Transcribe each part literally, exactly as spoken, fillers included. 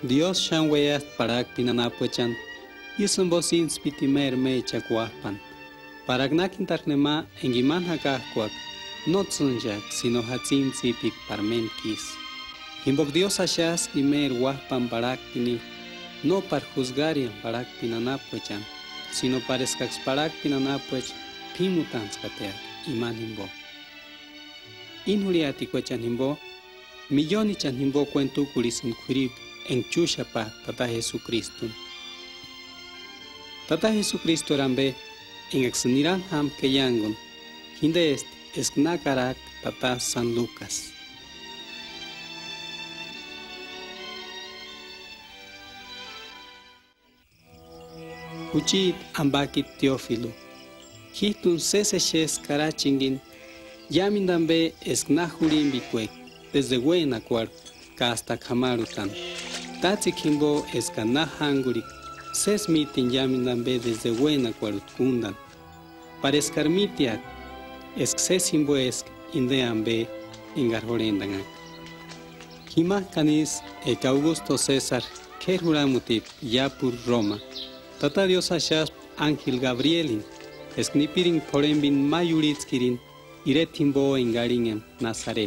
Dios shan weyas parak pinanapuechan, isun bosin spitimer mecha kuahpan. Parak nakin tarnema engiman hakakuak, no tsunjak, sino hatzin zipik parmen kis. Himbok Dios ashas imer wahpan parak pini, no par juzgarian parak pinanapuechan, sino para escax parak pinanapuech, pimutans kateak, iman himbo. Inhuriati kuechan himbo, milloni chan himbo cuentu kurisin kurib, en chushapa Tata Jesucristo. Tata Jesucristo rambe en exniran ham keyangon, hinde est esnakarak Tata San Lucas. Uchit ambakit Teófilo, hitun seseshes karachingin, yamin dambe esnahurin bikwek, desde buena cuar, hasta Kamarutan. Tatsikimbo escanahangurik, ses mitin yamin dambe desde buena cuarutkundan. Para escarmitiak, escesimbo esk indeambe engarhorendan. Hima canis ek Augusto César, kerhuramutip yapur Roma. Tata Dios ashas Ángel Gabrielin, esnipirin porembin mayuritskirin, iretimbo engaringen Nazaret.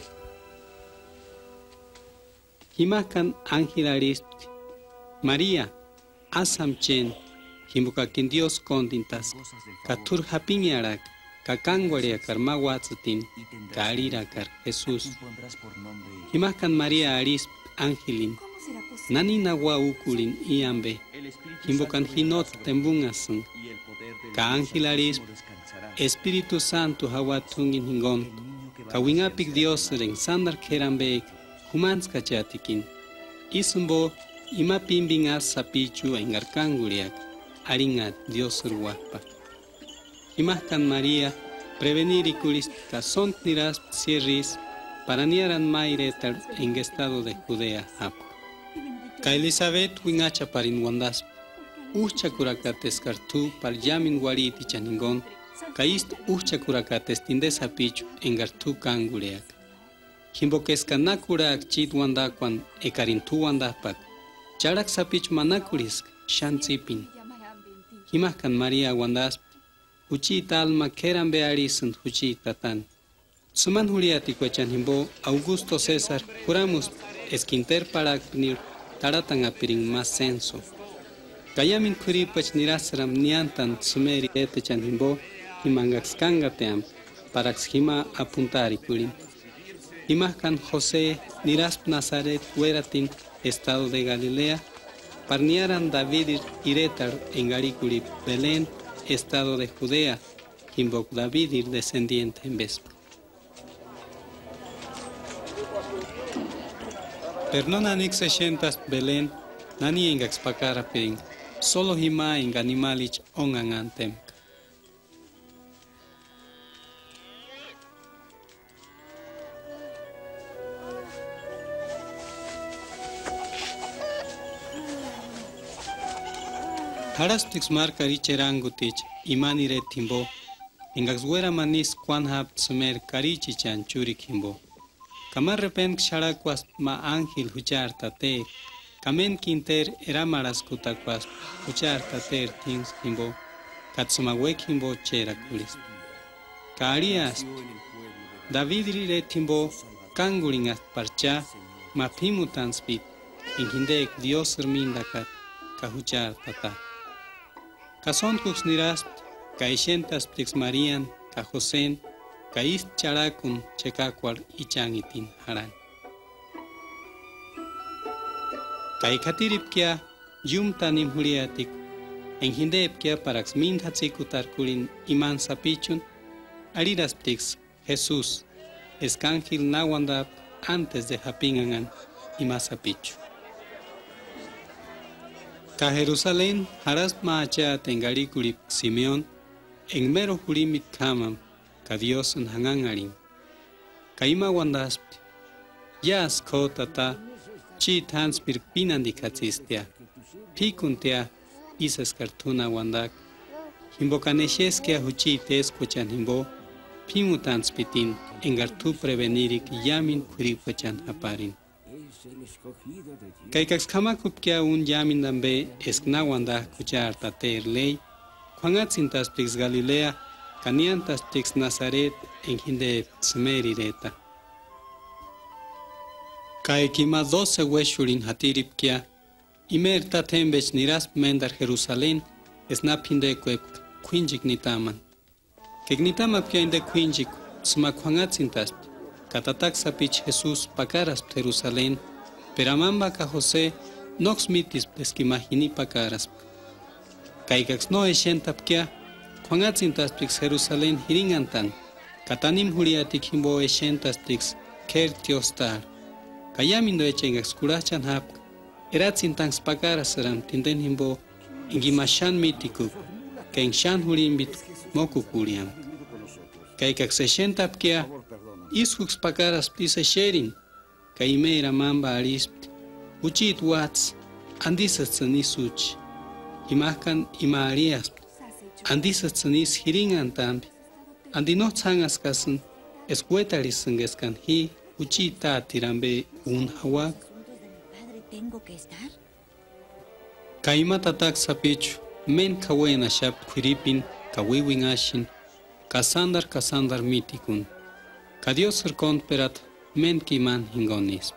Himakan Ángel Arist, María, Asamchen, Himukakin Dios Condintas, Katur Hapiñarak, Kakanguaria Karmawatzatin, Karirakar Jesús. Himakan María Arist, Angelin, Nanina Waukulin Iambe, Himbokan Hinot Tembungasan, Ka Ángel Arist, Espíritu Santo Hawatungin Hingon, Kawingapik Dios Ren Sandar Kerambe, Humans kachatikin, isumbo ima pimbingas sapichu en arcanguriak, aringat Dios ruapa. Imahkan María, prevenir y curis casont niras sierris, para niaran mairetar en estado de Judea hap. Ka Elizabeth wingacha parin wandas, ucha curactes cartu par yamin guariti chaningon, kaist ucha curactes tindes sapichu en gartu canguriak. Himbokeska nakurak chit wandakwan ekarintu wandapak. Charak sapich manakurisk shantzipin. Himahkan María wandas uchit alma keran bearisan uchit tatan. Suman huriati kuechan himbo Augusto César juramos esquinter parak nir taratan apirin más censo. Kayamin kuripach nirasram niantan sumeri etechan himbo himangakskangateam parax hima apuntari kurin. Imahkan José Nirasp Nazaret Hueratin, estado de Galilea, Parniaran David Iretar en Garicuri, Belén, estado de Judea, Himbok David descendiente en Vespa. Pernona nix seshentas Belén, nani en Gaxpacara Pering, solo hima en Animalich ongangantem. Harastix marca richerangutich, imanire timbo, engaxuera manis quan hab sumer carichichan churikimbo. Kamar repent xaraquas ma ángel huchar tate, kamen quinter eramaras kutaquas huchar tater tins kimbo, katsumawek kimbo chera kulis. Kaarias, David rire timbo, kanguringas parcha, ma pimutansbit, ingindek Dios hermindakat, kahuchar tata. Kasont kux nirasp, kaishentas plix Marian, ka Josen, kaist charakun chekakwar ichangitin haran. Kaikatiripkia, yum tanim huriatik, en hindepkia parax min hatsikutar kurin iman sapichun, ariras plix Jesús, escángel nawandap antes de hapingangan imasapichu. Ka Jerusalén, haras maacha tengarikurik Simeón, en mero hurimit kamam, ka Dios en hangangarin. Kaima wandasp, yas ko tata, chi tanspir pinandikatzistia, pikuntia, isas kartuna wandak, himbokanesheskia huchites kuchan himbo, pimutanspitin, engartu prevenirik yamin kuripachan haparin. Kaikaxkamakupkia un yamin dambe esknawanda kuchar tater ley, Juanatzintas pix Galilea, Caniantas pix Nazaret, en hinde Smerireta. Kaikima doce hueshurin hatiripkia, Imer tatembech nirasp mendar Jerusalén, snapinde kwek quinjik nitaman. Kegnitama pia inde quinjik, sma Juanatzintas, Katatak sapich Jesús pakaras Jerusalén, Peramamba ka José, nox mitis pleskimahini pakaras. Kaikax no eshentapkia, Juanatzintas pix Jerusalén hiringantan, Katanim huriatik himbo eshentas pix kertiostar. Kayamindo echengax kurachan hap, Eratzintanx pakaras ram tinden himbo, ingimashan mitiku, ken shan hurimbit mokukuriam. Kaikax eshentapkia, Iskux pakaras pisa sherin, Kaimera mamba arispt, Uchit wats, andisatsanis uch, Imakan imariasp, andisatsanis hiringantambi, andinotsangas kasan, escuetarisangeskan hi, Uchita tirambe un hawak. ¿Tengo que estar? Kaimatatak sapichu, men kawena shap kwiripin, kawiwin ashin, kasandar kasandar mitikun. Kadios erkont perat, men kiman hingonis.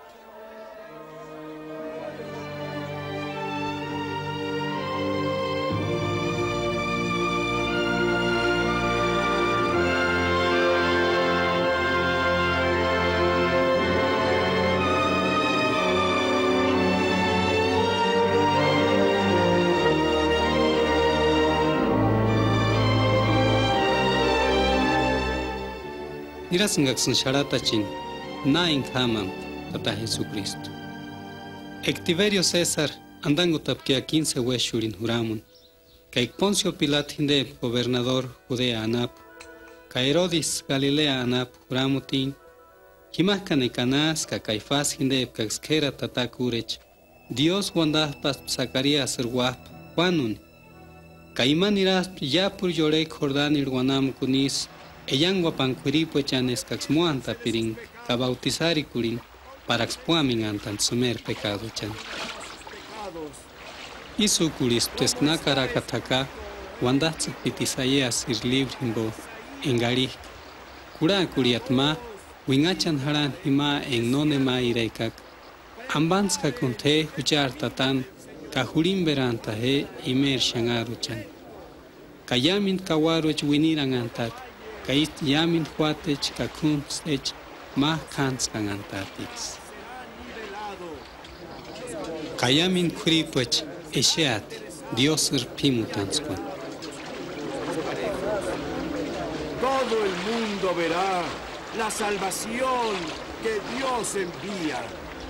Nirasangaksan sharatachin, na inhaman, tata Jesucristo. Ectiverio César, andango tapkia quince hueshurin juramun, Kai Poncio Pilat hinde gobernador Judea anap, Kai Herodis Galilea anap juramutin, Himaskan Canas, ka Caifás hinde kaxkera tata kurech, Dios wandahpas Zacarías erwap, Juanun, Kaiman iras yapur yorek Jordanir wanam kunis, Eyan guapancuiripo echanes caxmuanta pirin, cabautizari curin, para expuamin antan sumer pecado chan. Isu curis pescnacara catacá, wandatz pitisayas ir librimbo, engari, cura curiatma, wingachan haran hima en nonema ireikak, ambanska conte huchar tatan, cajurin beranta he imer shangaruchan. Kayamin kawaruch winiran antat, Kait yamin huatech kakun stech mah kans kangantatix. Kayamin kuripech esheat Dios erpimutanskuan. Todo el mundo verá la salvación que Dios envía.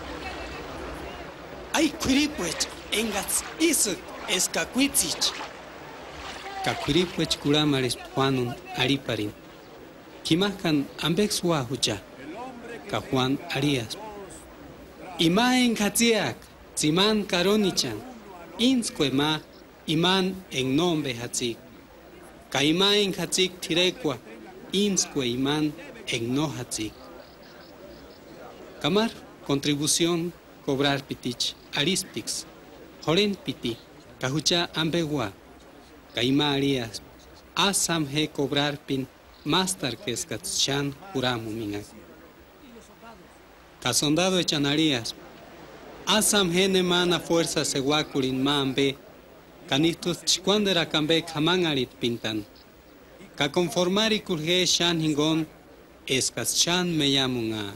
Ay kuripech engats isuk eskakuitzich. Kakuripech kuramaris Juanun ariparin. Kimakan ambex huahucha, ka Juan Arias. Imaen katziak, ziman karonichan, inskuema iman en nombre hatzik. Ka imaen hatzik tirekwa, inskue iman en no hatzik. Kamar, contribución, cobrar pitich, arispix, joren piti, kahucha ambegua, ka ima Arias, asam he cobrar pin, Mastar que escachan juramu minga. Casondado echanarías. Asam gene mana fuerza seguacurin mambe. Canistus chicuandera cambe kamangarit pintan. Ka conformari kurge shan hingon. Escachan me llamunga.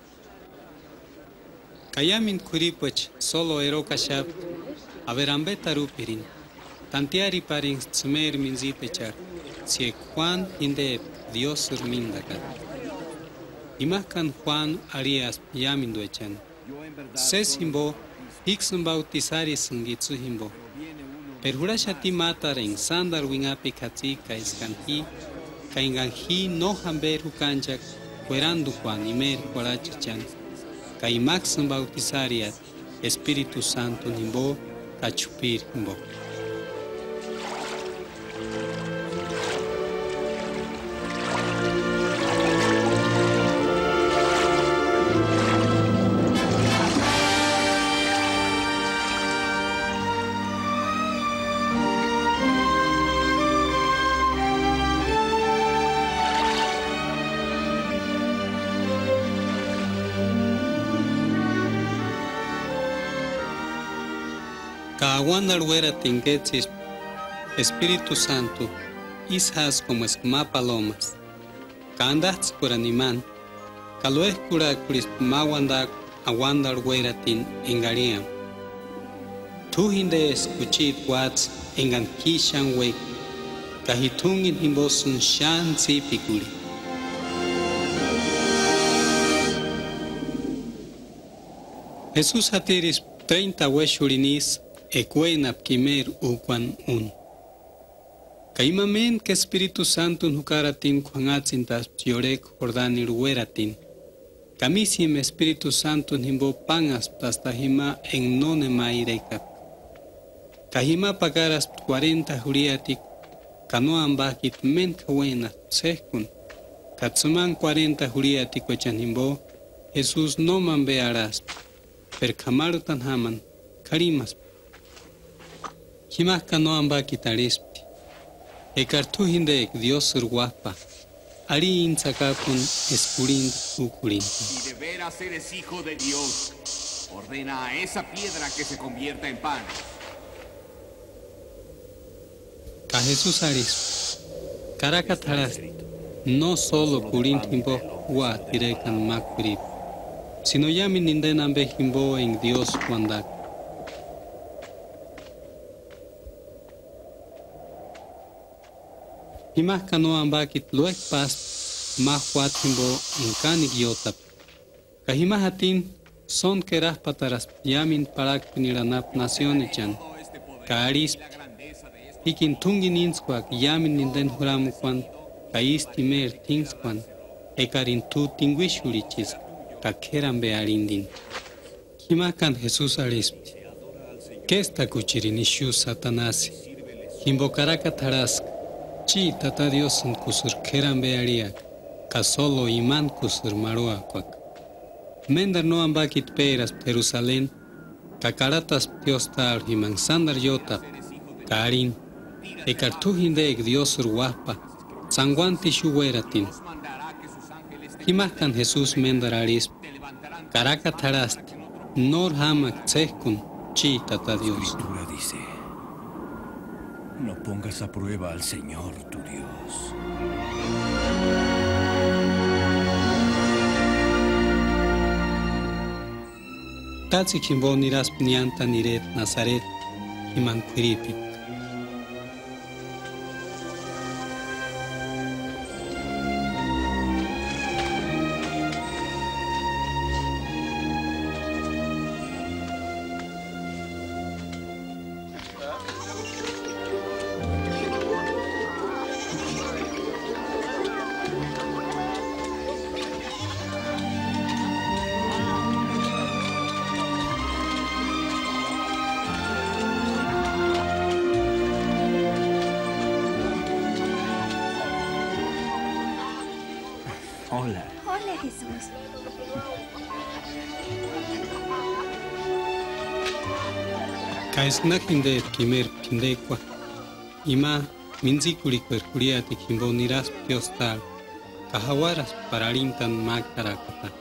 Kayamin kuripuech solo erokashap. Averambe tarupirin. Tantiari parin tsmer minzipechar. Si Juan hinde Dios urmindakan. Imakan Juan Arias yamindu echan. Sesimbo, hixen bautizari sungitsu himbo. Perhurashati mataren sandar wingapi katsi kaiskanhi, kainganhi no hamber hukanjak, cuerando Juan imer cuarachichan. Kaimaxen bautizariat, Espíritu Santo himbo, kachupir himbo. Kaawandar huera tinguetzis, Espíritu Santo, ishas como esma palomas. Kaandats por animan, Kalues cura curis mawandak, awandar huera tin engariam. Tu hinde escuchit wats engan kishan wek, kahitungin himbosun shan zipikuri. Jesús hatiris treinta hueshurinis ecuenap kimer ukwan un. Kaimamen que Espíritu Santo nukaratin kuangatzintas yorek jordanir hueratin. Kamisim Espíritu Santo himbo pangas plastahima en nonema irekat. Kahima pagaras cuarenta juriatik, kanoan bakit men kawenat sehkun. Katsuman cuarenta juriatik wechanhimbo, Jesús no man bearas, per kamarutan haman, karimas. Himas kanoan bakit arispti. Ekartu hindek Dios urguapa, ari insakapun escurin ukurin. Si de veras eres hijo de Dios, ordena a esa piedra que se convierta en pan. Ka Jesús aris, karakataras, no solo kurin himbo wa tirekan makpirit, sino yamin nindenan be himbo en Dios wandak. Himas kanoan bakit luek pas mahwat himbo en kanik yotap. Kahimas hatin son keras pataras yamin parak piniranap nacionichan. Kaaris ikin tungin insquak yamin ninden huramuquan kais timer tingsquan ekarin tu tinguishurichis kakeran bearindin. Himakan Jesús arispti. Kesta kuchirinishu Satanás. Himbokaraka tarask. Chi tata Dios en kusur keran beariak. Kasolo iman kusur maruakwak. Mendar no ambakit peras Jerusalén. Kakaratas tiostar himan sandar yotap. Karin. Ekartu hindek Dios urwahpa. Sanguanti shuweratin. Himaskan Jesús mendar arisp. Karaka tarast. Nor hamak tsehkun. Chi tata Dios. La Escritura dice: no pongas a prueba al Señor tu Dios. Tatsi kimbo niras pnianta niret Nazaret himan kwiripit. Hola. Hola, Jesús. Kaisnak hinde kimer pindekwa. Ima minzikulik percuriati kimbo niras piostal. Kahawaras pararintan magtarakata.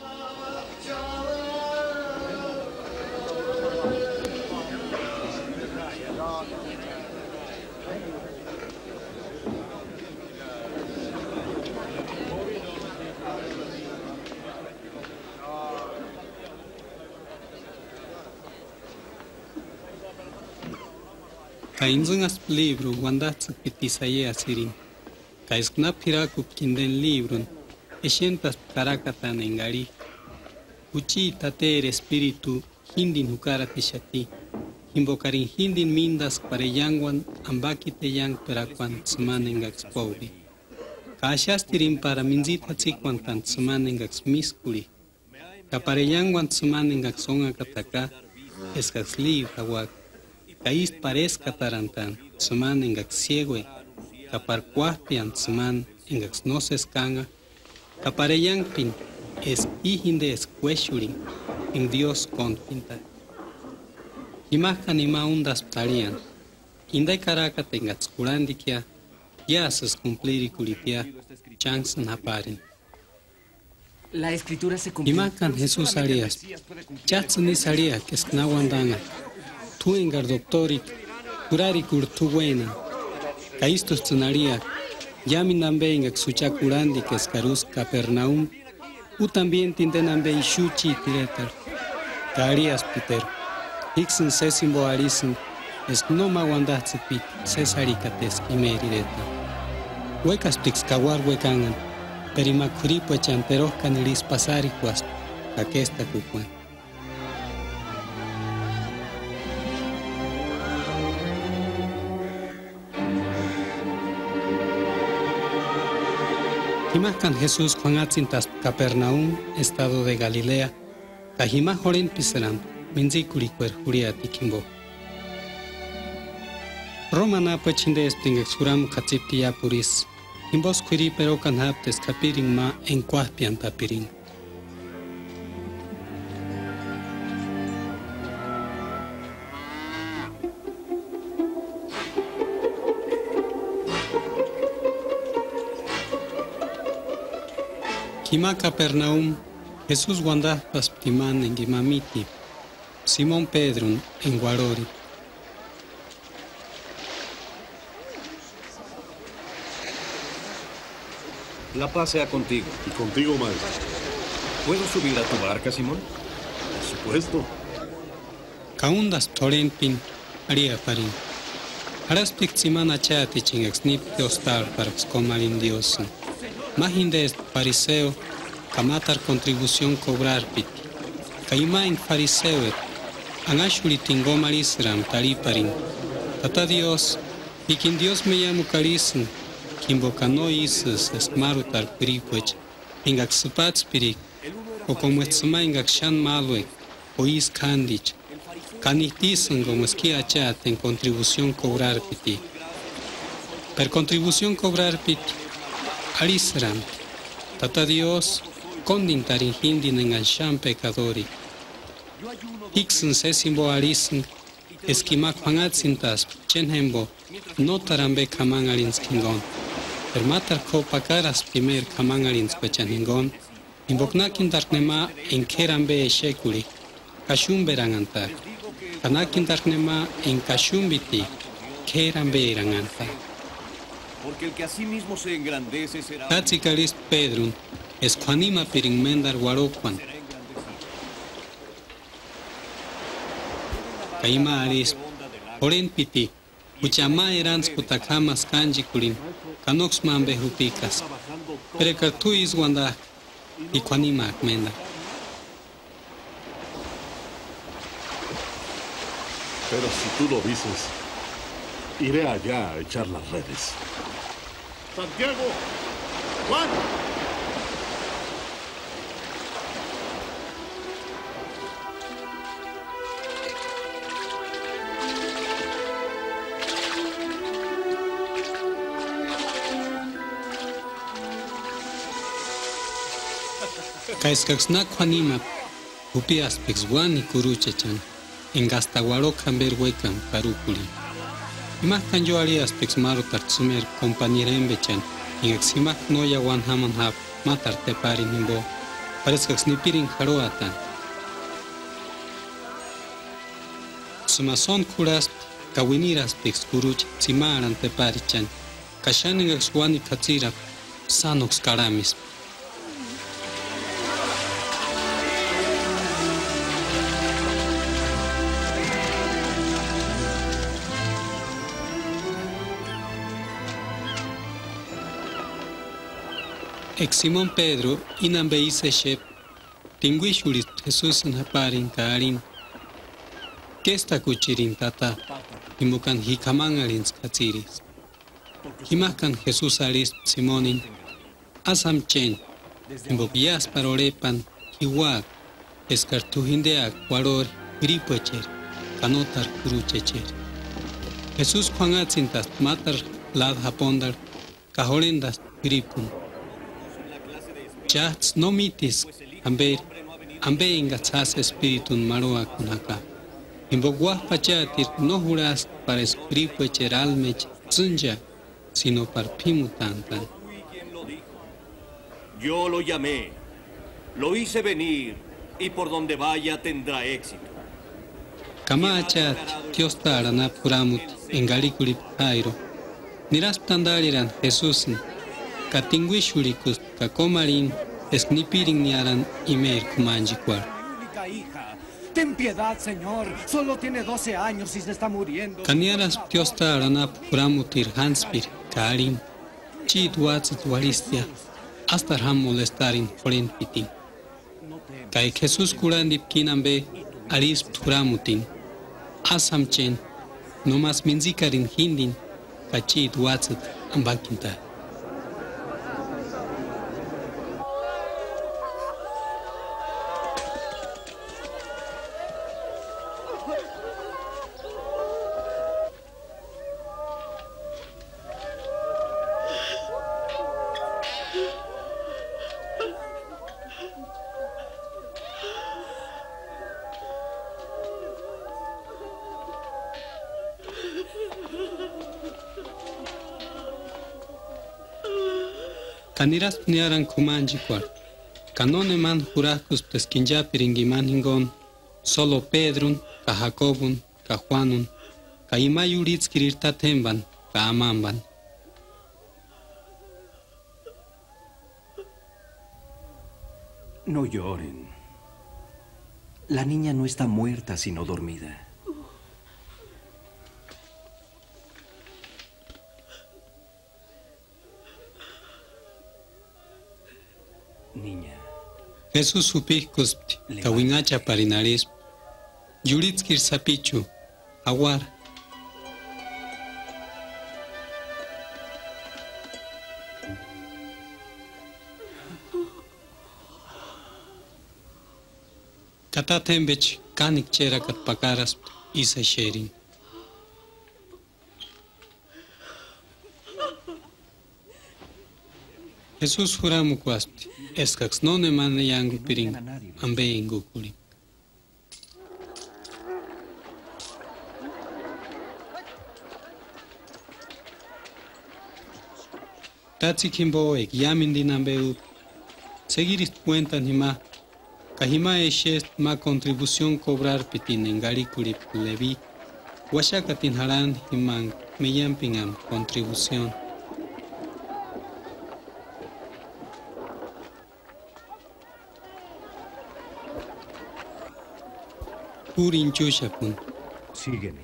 Kainzungas libro wandatsu pitisaye asirin. Kaisknap hirakup kinden librun. Eshentas karakatan engari. Uchi tater espíritu hindin hukarati shati. Himbokarin hindin mindas pareyangwan ambakite yang perakwan tsumanengax pobre. Kaashastirin para minzita tsikwan tan tsumanengax miskuri. Kapareyangwan tsumanengax onga kataka. Escax liv hawak. Kais parezca tarantan, tsuman engak ciegüe, kapar cuahpian tsuman engak no se escanga, kapareyangpin es hijinde escueshurin, en Dios conpinta. Imajan ima undas tarian, inday karaka tengas kurandikia, ya sus cumplir kulipia, chansan haparin. La escritura se cumplió. Imakan Jesús arias, chatsunis aria que esnawandanga. tu engar doctori, curari cur tu buena. Caistos tsunaria, yamin nambe ingak sucha curandi que escarus Capernaum, u también tindenambe ishuchi tiretar. Carias Peter, Hixen sesimbo arisen, es no mawandatzipit, cesaricates y merireta. Huecas pixcaguar huecangan, perimacuri puechanteros canilis pasaricuas, aquesta cucuan. Himascan Jesús Juan Atzintas Capernaum, estado de Galilea, Cajima Joren Piseram, Minzicuri Cuerjuriati Kimbo. Romana Pachinde Spring Suram Katziptia Puris, Kimbos Quiri Perokan Haptes Capiring Ma en Quapian Tapiring. Kima Capernaum, Jesús Wanda Pasptiman en Gimamiti, Simón Pedro en Guarori. La paz sea contigo. Y contigo, maestro. ¿Puedo subir a tu barca, Simón? Por supuesto. Kaundas Torenpin, Aria Parin. Araspik Simana Chati Chingexnip Teostar para Excomalin Dios. Majindes Fariseo, Kamatar contribución cobrar pit. Kaima en Fariseo, Angashuri Tingomarisram Tariparin. Tata Dios, y quien Dios me llamo Carisn, quien bocano isis es marutar peripuech, ingak supat spirik, o como etzma ingak shan malwe, o is kandich, canitisan como esquia chat en contribución cobrar piti. Per contribución cobrar piti. Arisram, Tata Dios, condintarin hindin en alsham pecadori. Hixen sesimbo arisen, esquimac pangatsintas, chenhembo, no tarambe kaman arinskingon. Per matar ko pakaras primer kaman arinsquechanhingon, invoknakin darknema en kerambe shekuli, kashum berangantar. Kanakin darknema en kashum biti, kerambe erangantar. Porque el que a sí mismo se engrandece será... Tatzikalis Pedrun, esquanima piringmendar guarocuan. Kaima aris, oren piti, uchama erans putakamas kanjikulin, kanoxman behupicas. Perecartu iswanda, y quanima akmenda. Pero si tú lo dices, iré allá a echar las redes. Santiago, Juan. Kaiskaxna Juanima, Upias Pixwan y Kuruchechan, en Gastaguaro Camber Huecan, Parúculi. Imak kanjo alias Pixmaro Tartsumer, compañera Bechan, en Eximac Noya Wan Haman Hap, Matar Tepari Nimbo, parezca Snipirin Haroatan. Sumason Kuras, Kawiniras Pix Kuruch, Simaran Teparichan, Kashan en Exwani Katsira, Sanox Karamis. Ex Simón Pedro, inambe ise shep, tinguishulis Jesús en haparin kaarin. Kesta kuchirin tata, imukan hikaman alins katsiris. Himakan Jesús alis Simonin, asam chen, imbopias parorepan, hiwak, escartuhindeak, waror, gripuecher, kanotar kuruchecher. Jesús Juan atzintas matar lad hapondar, kahorendas gripun. Chats no mitis, amber, ambe ingatzas espiritun maroa kunaka. Invoguas pachatir no juras para escripo echeralmech tsunja, sino para pimutantan. Yo lo llamé, lo hice venir, y por donde vaya tendrá éxito. Kama achat Dios tarana puramut engalikulit airo. Niras tandariran Jesusin. Katingwishurikus kakomarin esnipirin niaran imer kumanjikwar. Única hija. Ten piedad, Señor. Solo tiene doce años y se está muriendo. Kaniaras Dios tarana puramutir hanspir karin. Chit watsit waristia. Hasta ham molestarin foren pitin. Kai Jesús curandip kinambe aris puramutin. Asamchen. No más minzikarin hindin. Kachit watsit ambakinta. Kaniras niaran kumanjikwar. Kanone man jurajkus peskinjapiringiman hingon. Solo Pedrun, ka Jacobun, ka Juanun, ka imayuritskirirta temban, ka amamban. No lloren. La niña no está muerta, sino dormida. Niña. Jesús supijkus kawinacha parinaris. Yuritskir sapichu. Aguar. Katatembech kanik chera kat pakaras isa sherin. Jesús juramu kwasti. Eskax no ne mane yangu piring. Ambe ingu kuri. Tatsi kimbo ek yamin dinambeu. Seguiris cuenta ni ma. Kahima eshes ma contribución cobrar pitin en garikuri levi. Washakatin haran himang meyampingam contribución. Purin chushapun. Sígueme.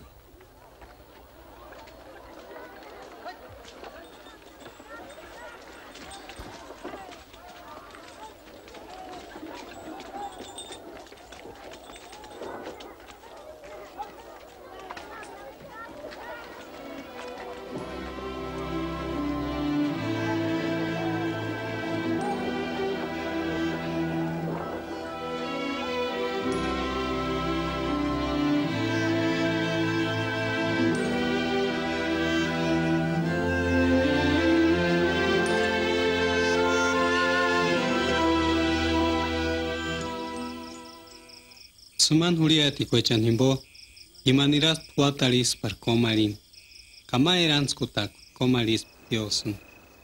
Suman huriati kwechan himbo, imaniras tuataris par komarin. Kama eran skutak komaris diosun.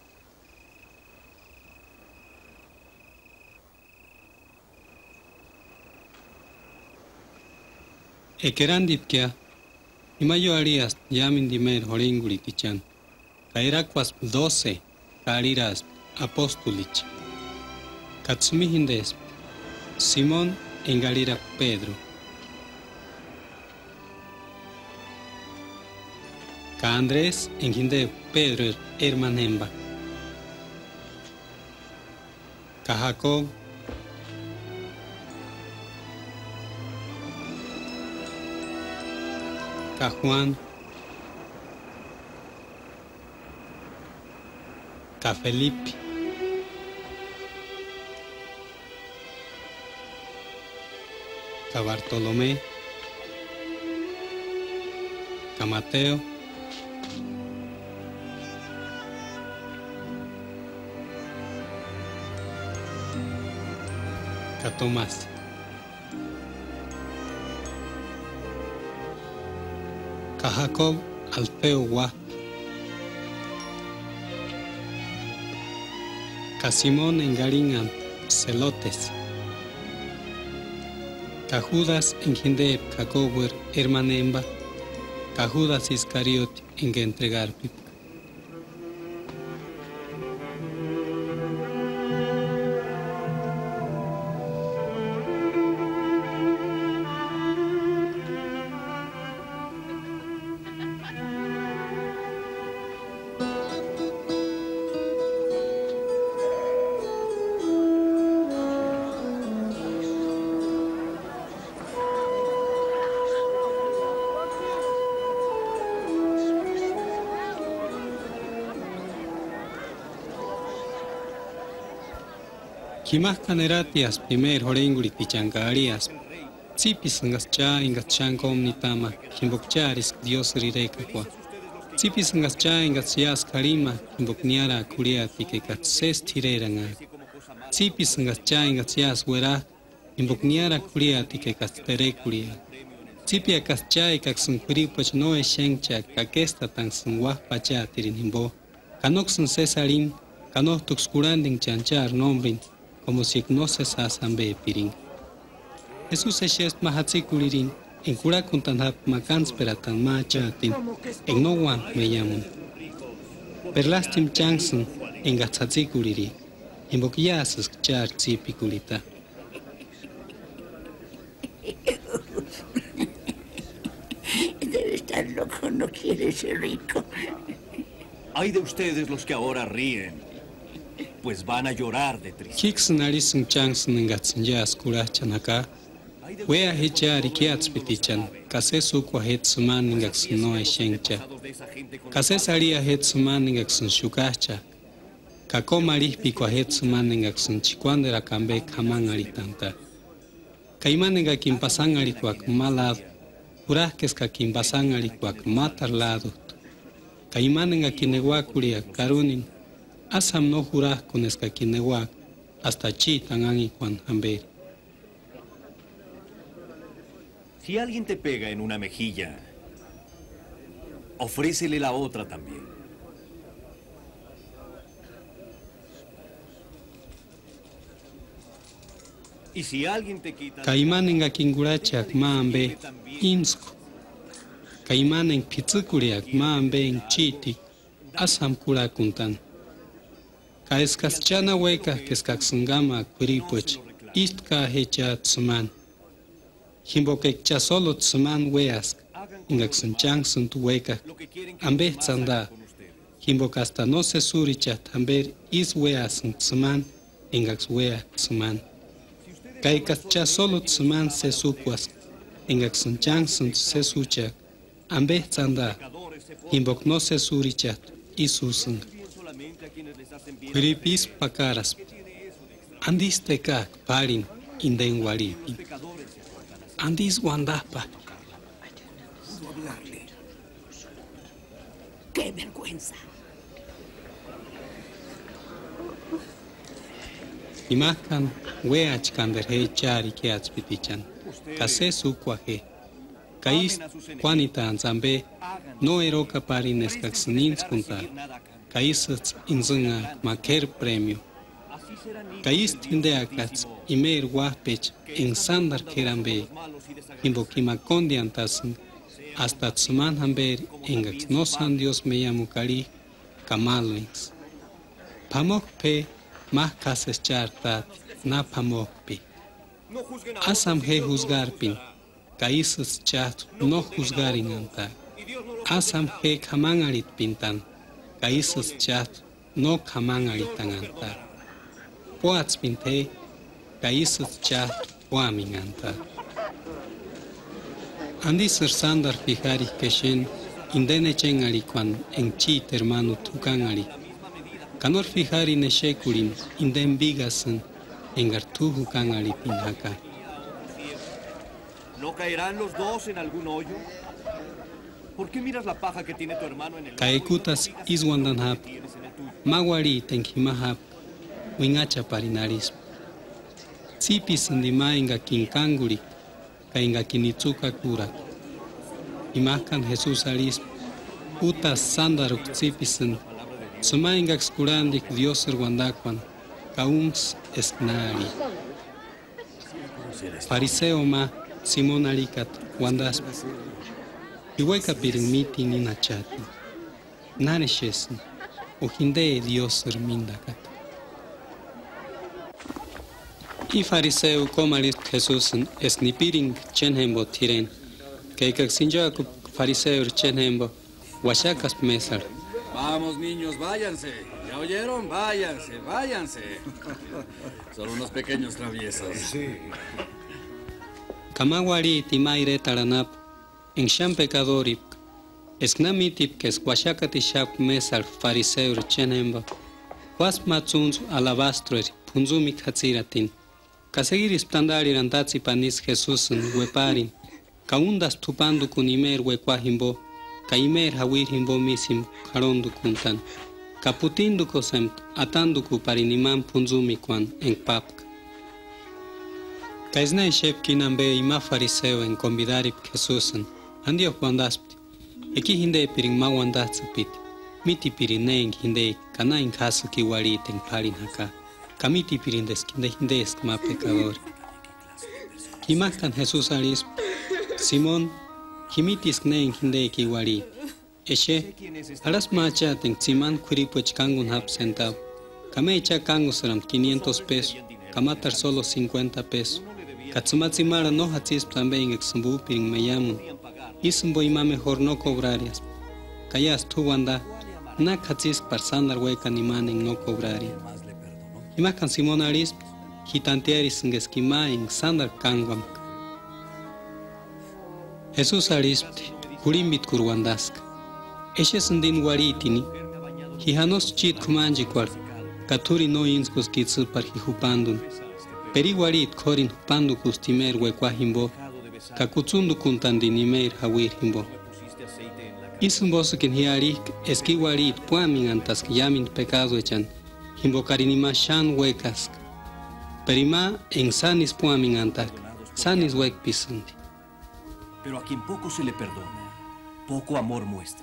Ekeran dipkia, imayo arias yamin dimer horinguri tichan. Kairaquas doce, kariras apostolich. Katsumi hindes, Simón engalira Pedro. Ka Andrés enginde Pedro hermanemba. Ka Jacob. Ka Juan. Ka Felipe. Ka Bartolomé, Ka Mateo, Ka Tomás, Ka Jacob Alfeo Gua, Ka Simón Engaringan Celotes, Ka Judas en Hindeb Kakower hermanemba, Ka Judas Iscariot en que entregar pip. Kimas caneratias primer horenguri tichancarías. Zipis ngascha ingachankom nitama, kimbokcharis Dios rirekakwa. Zipis ngascha ingatsias karima, kimbokniara kuriati que katses tireranga. Zipis ngascha ingatsias wera, kimbokniara kuriati que kastere kuria. Zipia kascha y kaksun kuripach no e shengcha, kakesta tan sun wahpacha tirinimbo. Kanok sun cesarin, kanok tuxkuranding chanchar nombrin. Como si no se sasambe piring. Jesús es mahatzikulirin, en cura contanhap macans peratan machatin, en no one me llaman. Perlastim chanson, en gatzazikuliri, en boquillas char zipiculita. Debe estar loco, no quiere ser rico. Hay de ustedes los que ahora ríen, pues van a llorar de tristeza. Kix narisun chanson en gatzanyas kurachanaka, wea hecha rikiats pitichan, kase sukwa hetsuman en gatsun no e shengcha, kase saria hetsuman en gatsun shukacha, kako marih pikwa hetsuman en gatsun chikuandera kambe kaman aritanta. Kaiman en gakin pasan arikuak malado, urahkes kakin pasan arikuak matar lado. Kaiman en gakin neguakuria karunin, asam no jurah con escaquinewak, hasta chi tangan Juan Amber. Si alguien te pega en una mejilla, ofrécele la otra también. Y si alguien te quita... Caimán en Akingurachak maambe insco. Caimán en Pitzukuriak maambe en chiti, asam kurakuntan. Ka eskaschana weka keskaksungama kuripuch, istka hecha tsuman. Himbokekcha solo tsuman weask, ingaksunchang sunt weka, ambe tzanda. Himbokasta no se surichat, amber is weasung tsuman, ingaks wea tsuman. Ka ekascha solo tsuman se supuask, ingaksunchang sunt se suchak, ambe tzanda. Himbok no se surichat, isusung. Kuripis pakaras. Andis tekak parin inden waripin. Andis wandapa. ¡Qué vergüenza! Imakan weach kanderhe chari kiats pitichan. Kase sukwaje. Kais kwanitan zambe no eroka parin eskaksnins kunta. Kaisats inzunga maker premio. Kais tindeakats imer wahpech en sandar kerambe. Imbokimakondiantasin hasta tsuman hamber engax no san Dios me llamo kali kamalwings. Pamok pe mah kases chartat na pamok pe. Asam he juzgarpin. Kaisas chat no juzgarin anta. Asam he kamangarit pintan. Kaisas chat no kamanaritan anta. Poats pinte. Kaisas chat poamin anta. Andisar sandar fijari keshen indene chengari kwan en chit hermano tukangari. Kanor fijari neshekurin inden bigasan en gartuju kangari pinhaka. ¿No caerán los dos en algún hoyo? ¿Por qué miras la paja que tiene tu hermano en el Kaekutas iswandanhap, mawari tenkimahap, wingacha parinaris. Zipis ndima inga kinkanguri, ka inga kinitsuka kurak. Imakan Jesús aris, utas sandaruk zipisan, suma inga excurandik Dios erwandakwan, kaums esnari. fariseo ma Simón alikat wandas. Igual pirin miti ni nachati. Nareshes o hinde Dios hermindakat. Y fariseo comalis Jesús esnipiring chenhembo tiren. Que kaksinja fariseo chenhembo washakas mesar. Vamos, niños, váyanse. ¿Ya oyeron? Váyanse, váyanse. Son unos pequeños traviesos. Sí. Kamawari timaire taranap en sham pecadorip. Esnamitip que es washakati shap mesar fariseo chenhembo. Was matzuns alabastro punzumi katsiratin. Kasegir isptandari randatsi panis Jesús en hueparin. Kaundas tupando con imer huecuajimbo. Kaimer hawir himbo misim karondu kuntan. Kaputindu kosem atanduku pariniman punzumi kwan en papka. Kaisna shep kinambe ima fariseo en convidarip Jesusen. Andio wandaspti. Eki hinde piring ma wandatsapit. Miti pirineng hinde kana en caso ki warit en parin haka. Kamiti pirindes kinde hindes ma pecador. Kimaktan Jesús aris Simón Himitis neng hinde ki wari. Eshe, aras macha ten tsiman kuripuch kangun hap centavo. Kame echa kangu saram quinientos pesos. Kamatar solo cincuenta pesos. Katsumatsimara no hatsis también exumbu piring meyamun. Isumbo ima mejor no cobrarias. Kayas tu wanda. Nak hatsis parsandar hueca ni manen no cobraria. Imakan Simón aris. Hitantearis en esquima en sandar kanguam. Jesús arispti, kurimbit kurwandask. Eshe sandin waritini, hijanos chit kumanji kwar, katuri no inskus kitsu par hijupandun. Peri warit korin hupandu kustimer huecuajimbo, kakutsundu kuntandinimer hawir himbo. Isumbosukin hiarik, eski warit puamin antas yamin pecado echan, himbo karinima shan huecask. Perima en sanis puamin antak, sanis huec pisanti. Pero a quien poco se le perdona, poco amor muestra.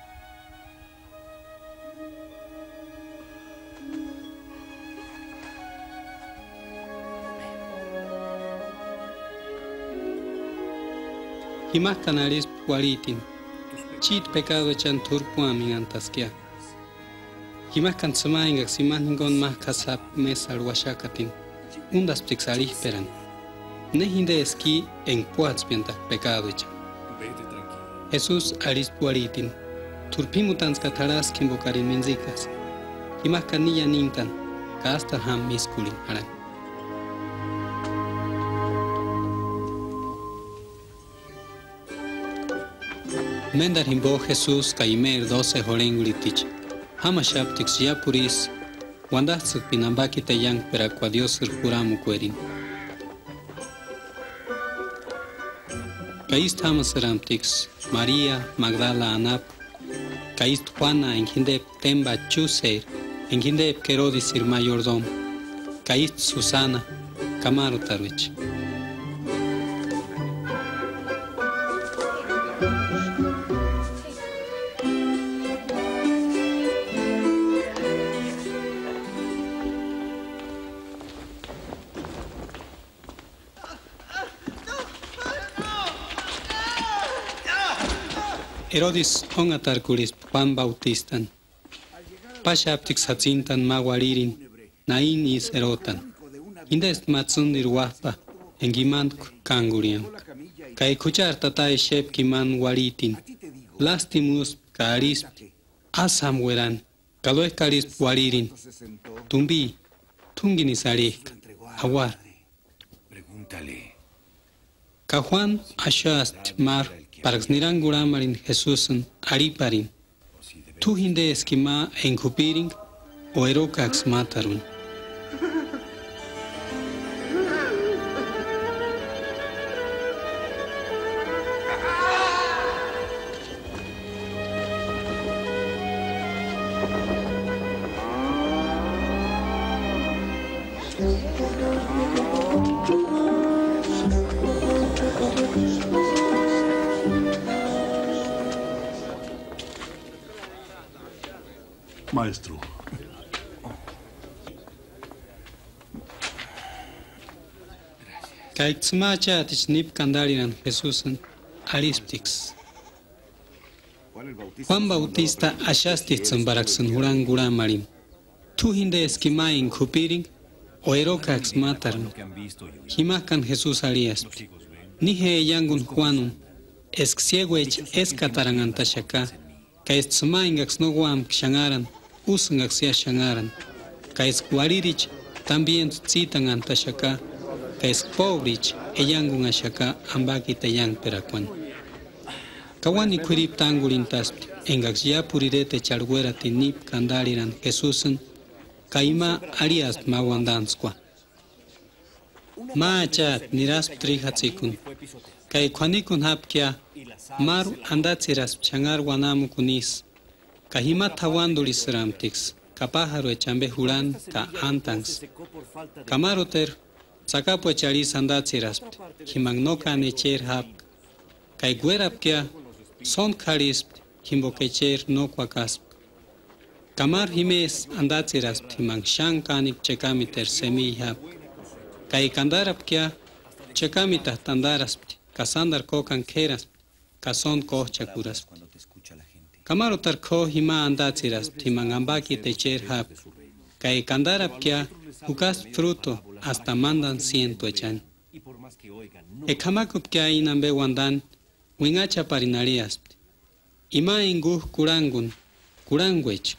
Himas canaris waritin, chit pecado echan turpuamin antaskia. Himas cansamaingak simaningon más kasap mesal washakatin, undas pixarih peran. Ne hinde eski en puats pienta pecado hecha. Jesús aris puaritin. Turpimutans kataras kimbokarin menzikas. Himas canilla nintan. Kasta ham miskulin haran. Mendar himbo Jesús kaimer doce horengulitich. Hamashaptix yapuris. Wandatsuk pinambaki teyang perakwa Dios irpuramu kuerin. Kaist Hamasaramtix, María Magdala Anap, Kaist Juana en Hindep Temba Chuseir, en Hindep Kerodisir Mayordom, Kaist Susana, Camaro Tarwich. Herodis on atarkuris Juan Bautistan. Pashaptix hatzintan mawaririn, nain is erotan. Indest matsundir wahpa, engimant kangurian. Kai kuchar tatay shep kiman waritin. Lastimus karis asam weran. Kaloes karis waririn. Tumbi, tunginis arik. Awar. Pregúntale. Ka Juan ashast mar. Paraxniran guramarin Jesusen ariparin. Tu hinde esquima en kupiring o erocax matarun. Maestro. Kaiktsmacha tichnip candariran Jesusen Arisptix. Juan Bautista ashastitsun baraksun huran guran marim. Tu hinde esquimain kupiring o erocax mataron. Himakan Jesús ariaspt. Nije yangun Juanum. Esxieguech escataran antashaka. Kaistsmaingax no guam kshangaran. Usangaxia shangaran. Kaisguaririch también citan antashaka. Kaisc pobrich eyangun ashaka ambakita yang peracuan. Kawani kurip tangulin taspt. Engax ya purirete charguera tinip candariran Jesusen. Kaima arias mawandanskwa. Maachat niras trihatsikun. Kay kwanikun hapkia maru andatsiras changar wanamu kunis. Kahima tawandulis ramtix. Kapaharo echambe huran ka antangs. Kamaroter sakapo charis andatsiras. Himagnoka necher hap. Kay guerapkia son karisp himbokecher no kwakasp. Kamar himes andatsiras himang shang kanik chekamiter semihap. Kay kandarapkia chekamita tandaras kasandar kokan keras kason kohchakuras. Kamaro tarko hima andatsiras himang ambaki techer hap. Kay kandarapkia ukas fruto hasta mandan ciento echan. E kamakupkia inambe wandan wingacha parinarias. Ima inguh kurangun kuranguech.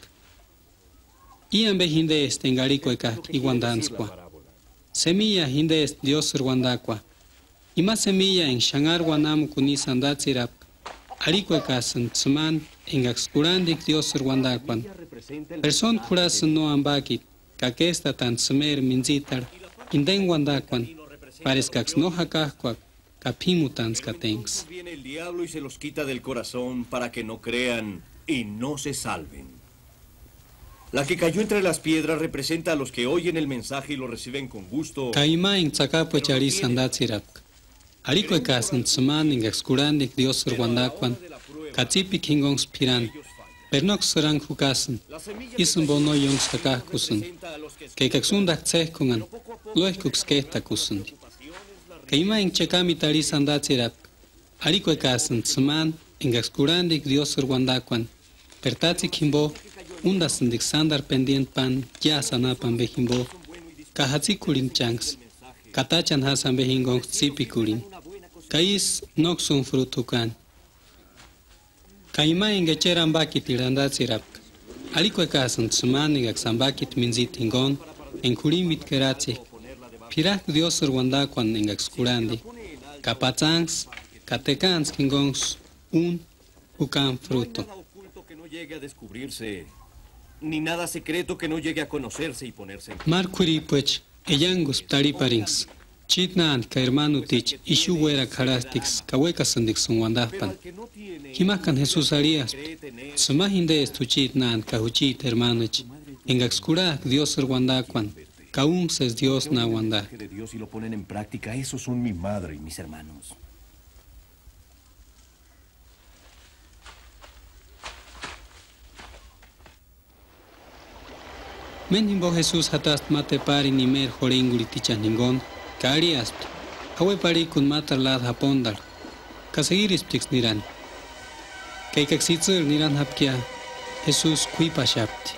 Iambe hinde este engaricueca iguandanskwa. Semilla hinde es Dios ruandakwa. Ima semilla en shangar guanam kunis andatsirap. Aricueca san tsuman en excurandik Dios ruandakwan. Person kuras no ambakit. Kakesta tan smer minzitar. Inden guandakwan. Parezcax no hakahkwak. Kapimutans katengs. Viene el diablo y se los quita del corazón para que no crean y no se salven. La que cayó entre las piedras representa a los que oyen el mensaje y lo reciben con gusto. Kaima en Tzakapo charis andatsirap. Ariko ekasan tsuman en excurandik Dios ruandakwan. Katsipi kingongs piran. Pernox serang hukasan. Isun bono yongs kakahkusun. Kekaksundak tsehkungan. Loehkuks kehtakusun. Kaima en chekami taris andatsirat. Ariko ekasan tsuman en excurandik Dios ruandakwan. Pertatzik himbo. Undasandik sandar pendient pan ya sanapan behimbo. Kahatsikurin changs. Katachan hasan behingong tsipikurin. Kais noxun frutukan. Kaima en gecheran bakit irandatsirap. Ariko ekasan tsuman en exambakit minzit hingon. En kurimit keratzik. Pirak Dios ruandakwan en excurandi. Kapatsangs. Katekans hingongs. Un. Ukan fruto. Que no llegue a descubrirse. Ni nada secreto que no llegue a conocerse y ponerse en... Marcuri pues, eyangus tariparings. Chitnan ka hermano tich, ishuwera karastix, kawekasandik sunwandapan. Himakan Jesús Arias, sumahinde estu chitnan ka huchit hermanach. Engaxcura Dios ruandakwan, kaums es Dios na wanda. De Dios y lo ponen en práctica, esos son mi madre y mis hermanos. Menimbo Jesús hatast mate pari nimer jorenguli tichaningón, kariasp, awe pari kun matar lad hapondar, kasegiris ptix niran. Kaikaxitzur niran hapkia, Jesús kuipa shapti.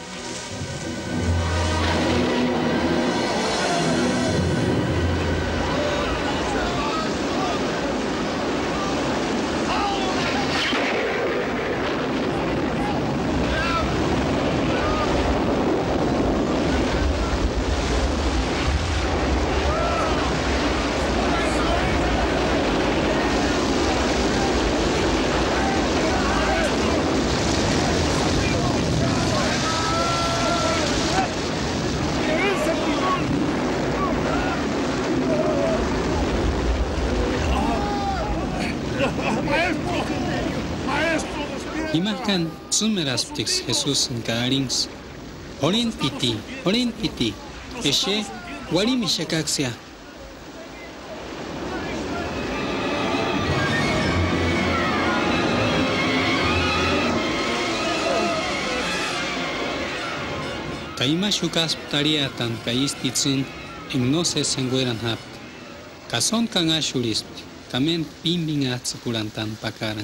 Himakan tsumerasptix Jesús en Kaarings. Orin piti, orin piti. Eshe, warim ishakaxia. Kaima shukas tariatan kaistitzun en no se sengueran hap. Kason kan ashurisp, kamen pimbing atsukurantan pakaran.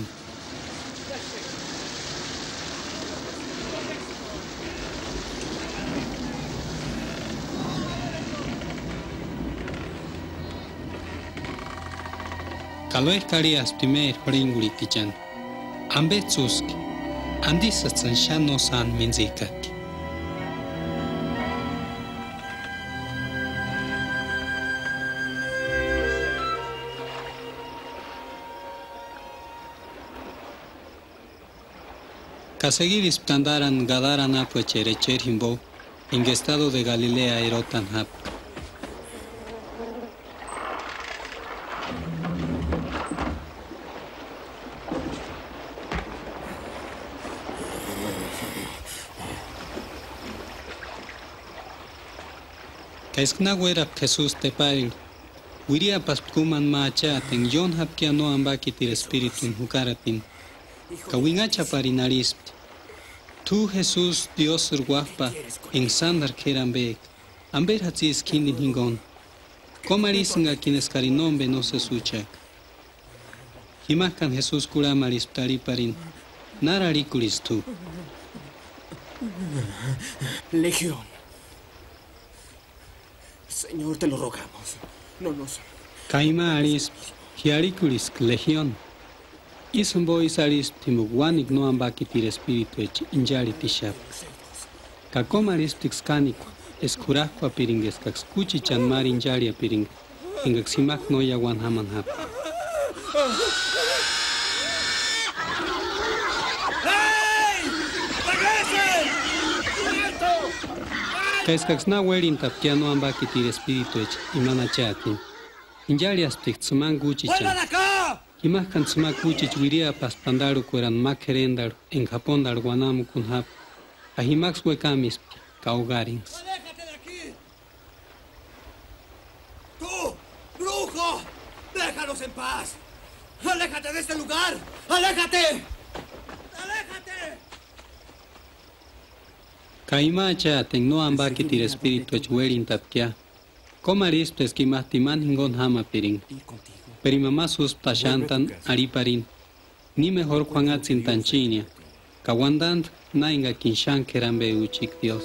Kaloes karias primer horinguritichan. Ambetsuski, andisatsan shano san menzikaki. Kasegiris tandaran gadaran apuecherecher himbo, en estado de Galilea erotan hap. Kaisnaguera Jesús te paril, huiría pascuman maachaten, yon hapkia no ambakitir espíritu hukaratin, kawingacha parinarisp. Tú Jesús Dios guapa, en sandar kerambek, amber hatzis kindin hingon, komarisinga quienes carinombe no se suchak. Himakan Jesús kuramaris tariparin, nararikuris tú. Legión. Señor, te lo rogamos. No nos... Kaima aris, hiarikuris legión. Isumbo isaris timugwanik no ambakitir espíritu ech injari tishap. Kakomaris tixkaniko, escurakwa piringes, kakskuchi chanmar injari piring, ingaximak no yawan haman hap. Kaiskaksna werin tapkiano ambakitir espíritu ech imanachatin. Injari aspectsuman guchichan. Himakan tsuma kuchich wiria paspandaru kueran makerendar en Japón dar guanamu kunhap. Ahimax huecamis kaugarins. ¡Aléjate de aquí! ¡Tú, brujo! ¡Déjanos en paz! ¡Aléjate de este lugar! ¡Aléjate! ¡Aléjate! Kaimacha tengno ambakitir espíritu ech werin tapkia. Comaris pesquimahtiman hingon hama piring. Perimamasus tashantan ariparin. Ni mejor Juanatzin tanchinia. Kawandant nainga kinshan kerambe uchik Dios.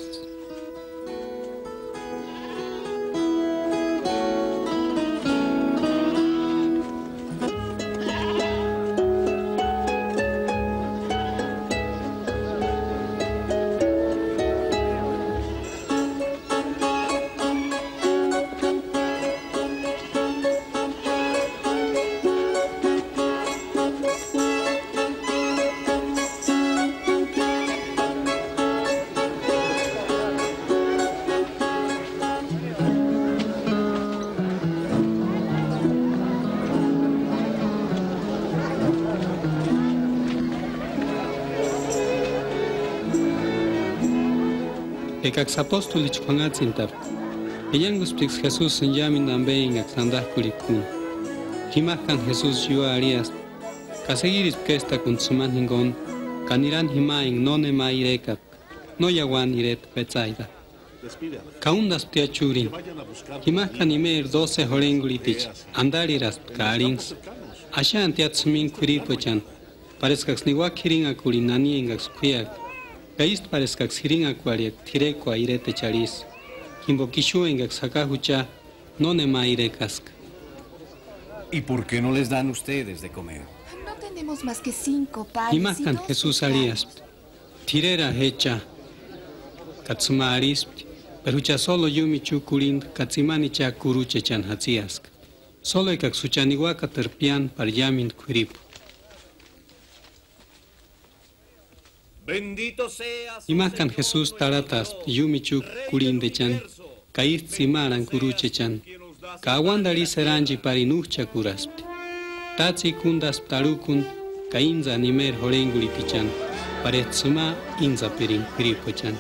Ekax apóstolich Juanatzintap. Eyangus plix Jesús en yamin dambe en axandah kulikun. Himakan Jesús yo arias. Kasegiris pkesta kun tsuman hingon. Kaniran hima en none ma irekap. No yawan iret petzaida. Kaundas ptiachurin. Himakan imer doce horengulitich. Andariras pkarins. Asha antiatsumin kuripochan. Parezcax niwakirin akulinani en axkuyak. Gaist parezcax hirin acuariak, tireco airete charis. Kimbokishu en gaxacajucha, no nema irecask. ¿Y por qué no les dan ustedes de comer? No tenemos más que cinco panes. Imakan Jesús Arias, tirera hecha, katsuma aris, perucha solo yumichu kurind, katsimanicha kuruche chan hatziask. Solo ekaxuchaniwaka terpian par yamin kuripu. Bendito seas. Imakan Jesús taratas, yumichu kurindechan, kait simaran kuruchechan, kawandari seranji parinucha kurasp. Tatsi kundas tarukun, kainza nimer horengulitichan, paretsuma inza pirin piripochan.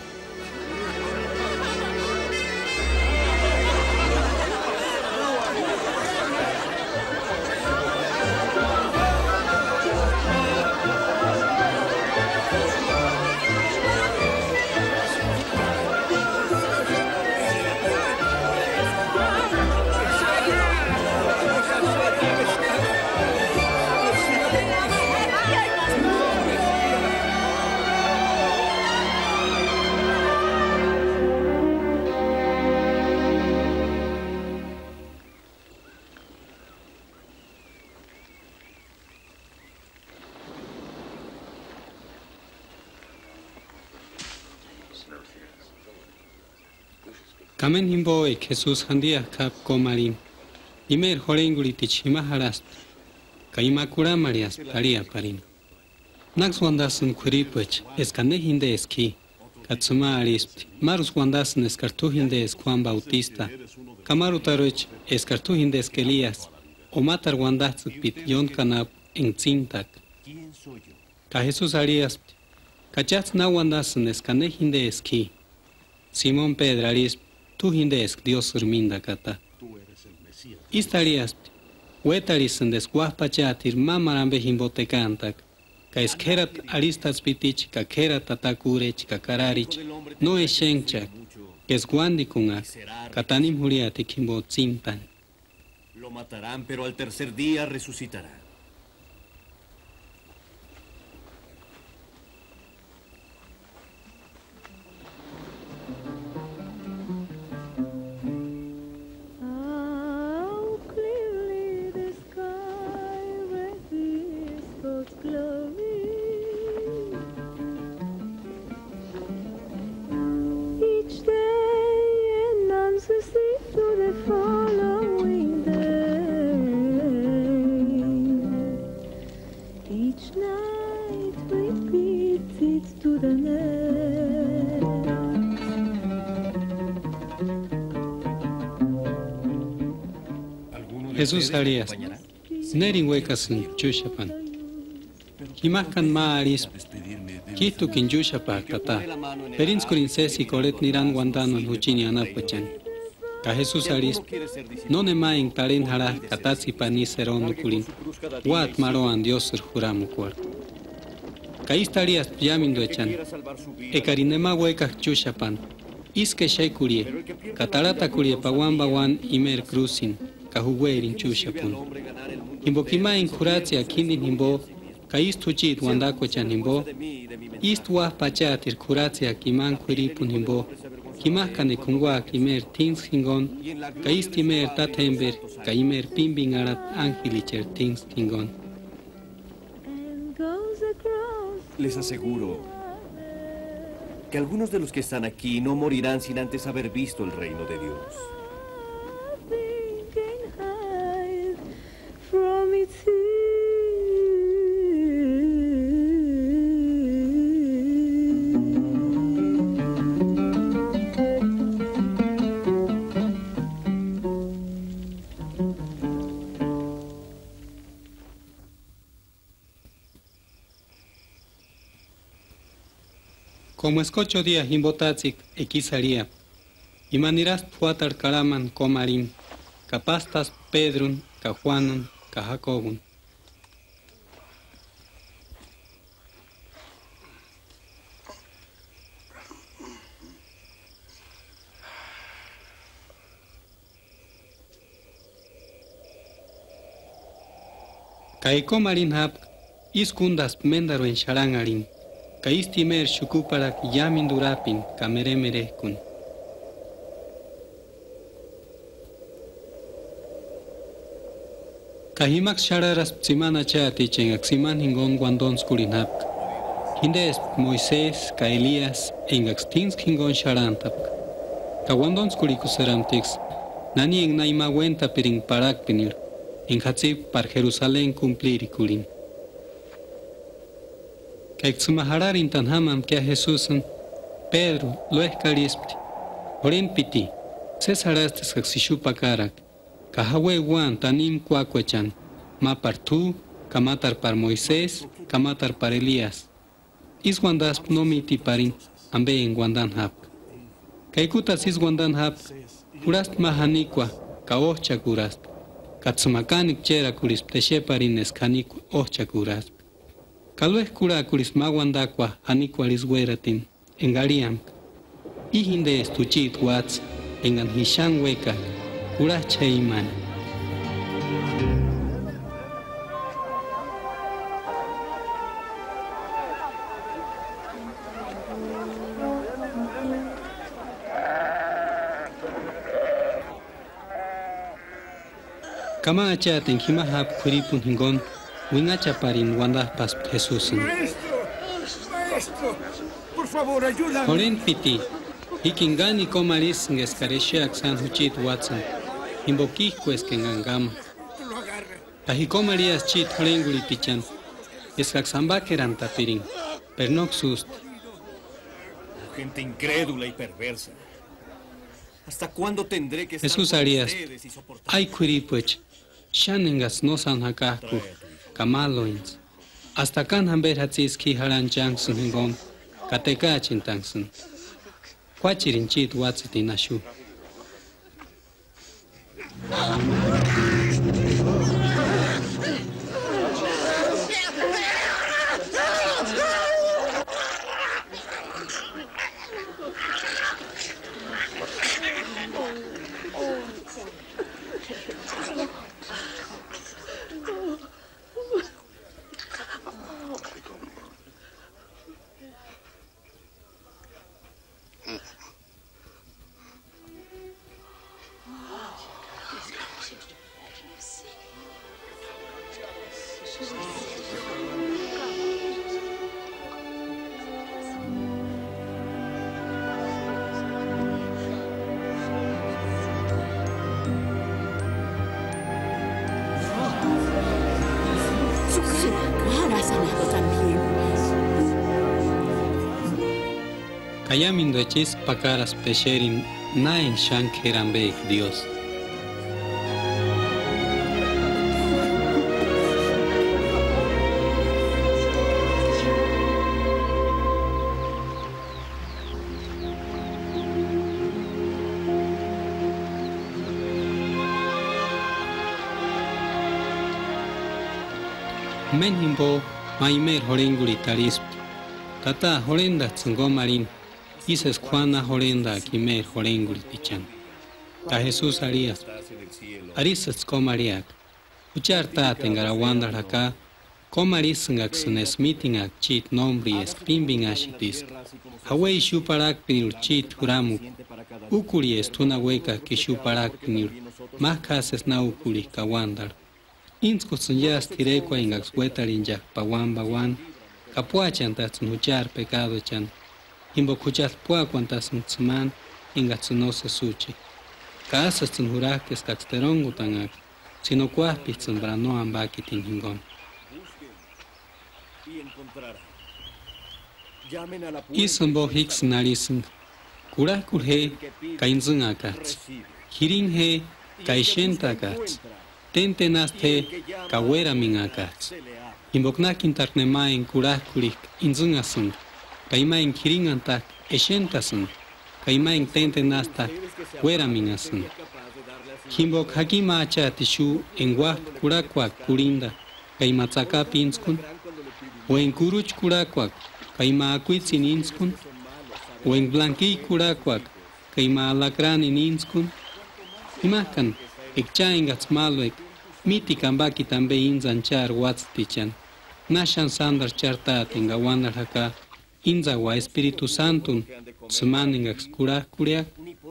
Kamen himbo ek Jesús handia kap komarin. Imer horenguri tichimaharast. Kaimakura marias paria parin. Nax wandasun kuripech eskane hinde eski. Katsuma arispt. Marus wandasun eskartu hinde es Juan Bautista. Kamaru taroch eskartu hinde eskelías. O matar wandatsuk pit yon kanap en tzintak. Ka Jesús ariaspt. Kachats na wandasun eskane hinde eski. Simón Pedro arispt. Tu hinde esk Dios urminda kata. Istariaspt. Wetarisan desguapachatir mamarambe himbote cantac. Ka eskerat aristas pitich, ka kerat atakurech, ka kararich, no es shenchak, que es guandikunak, katanim huriatik himbo tzintan. Lo matarán, pero al tercer día resucitará. Jesús Arias, Nerin huecasin Chushapan. Himakan ma aris, Kitu kin Yushapa tata, Perinskurin sesi kolet niran wandano en Huchini anapachan. Ka Jesús Aris, no ne ma en taren hara katasi pani serondo kulin, Wat maroan Dios juramo cuar. Ka istarias yamindo echan, Ekarinema hueca Chushapan, Iske Shekurie, Katarata kurie pawan bawan imer crucin. Kahuwerin Chushapun. Himbo kima en curacia kindin himbo, ka istu chit wandako chan himbo, istu wah pachatir curacia kiman kuripun himbo, kimakane kungwa kimer tins hingon, ka istimer tatember, ka imer pimbing arat angelicher tins hingon. Les aseguro que algunos de los que están aquí no morirán sin antes haber visto el reino de Dios. Como escocho días imbotatzik equisaría, y manirás puatar karaman comarín, capastas Pedrun, ca Juanun, ca Jacobun. Kaiko marin hap, iskundas mendaro en sharangarin. Kaistimer shukuparak yamin durapin kameremerekun. Kahimak shararas psimana chatichen aximan hingon guandons kurinap. Hindes Moisés, ka Elías, en axtins hingon sharantap. Ka guandons kurikuseramtix, nani en naima wenta pirin parak pinir, en hatzip par Jerusalén cumplir kurin. Kexumahararin tan hamam que a Jesús Pedro lo escarispti. Oren piti, cesarastes kaxishupa karak. Kahahue wan tanim cuacuechan. Ma par tú, kamatar par Moisés, kamatar par Elías. Is guandas no miti parin, ambe en guandan hap. Kaikutas is guandan hap, kurast mahanikwa, ka ochcha kurast. Katsumakanik chera kurisp teshe parin eskanik ochcha kurast. Kalues cura curis maguandacua aniqualis gueratin, en Gariam. Ijinde estuchit watts, en Anhishan hueca, cura cheiman. Kama achaten himahap kuripun hingon. Wingacha parin wanda pas Jesús. Maestro, maestro, por favor, ayúdame. Oren piti, Hikingani comaris en escaresheak san huchit watson. Imboquisco es que engangama. Tajicomarías chit holenguri tichan. Escaxamba queran tapirin. Pernox sust. Gente incrédula y perversa. ¿Hasta cuándo tendré que estar Jesús con Arias, ustedes y soportar? ay kuripuech, shanengas no san hakaku, kamaloins. Hasta kan hamber hatzis ki haran jangsun hingon, kateka chintangsun. Kwachirin chit watziti nashu. Kayamindo echis pakaras pesherin naen shankeran beik Dios. Menhimbo maimer horenguri tarisp. Tata horenda tsungo marin. Ises Juana horenda kimer horenguri tichan. Ta Jesús Arias. Arisas komariak. Uchar ta tengarawanda haka. Komarisngak sunes meetingak chit nombri espimbing ashitis. Hawei shuparak pinur chit huramuk. Ukuri estuna weka kishuparak pinur. Mahkases na ukuri kawandar. Inskutsun yas tirekwa ingak swetarin jak pawan bawan. Kapuachan tatsun huchar pecado chan. Imbo kuchat pua cuantas mutsuman ingatsunose suchi. Kaasas tsun hurakes kaksterongu tangak. Sino kuahpis tsun brano ambakitin hingon. Isun bo hiks narisun. Kurakul he kainzun akats. Hirin he kaishenta akats. Tentenast he kawera min akats. Imboknakin tarnema en kurakulik inzun asun. Kaima en kiringantak eshentasun. Kaima en tentenastak weraminasun. Himbok hakima acha tishu en wah kurakwak kurinda. Kaima tsaka pinskun. O en kuruch kurakwak. Kaima akuitzin inskun. O en blanqui kurakwak. Kaima alacran in inskun. Imakan ekchaingats maluek. Miti kambaki tambe inzanchar watztichan. Nashan sandar chartat en gawandar haka. Inza wa Espíritu Santo, tsumaningak kura kuriak.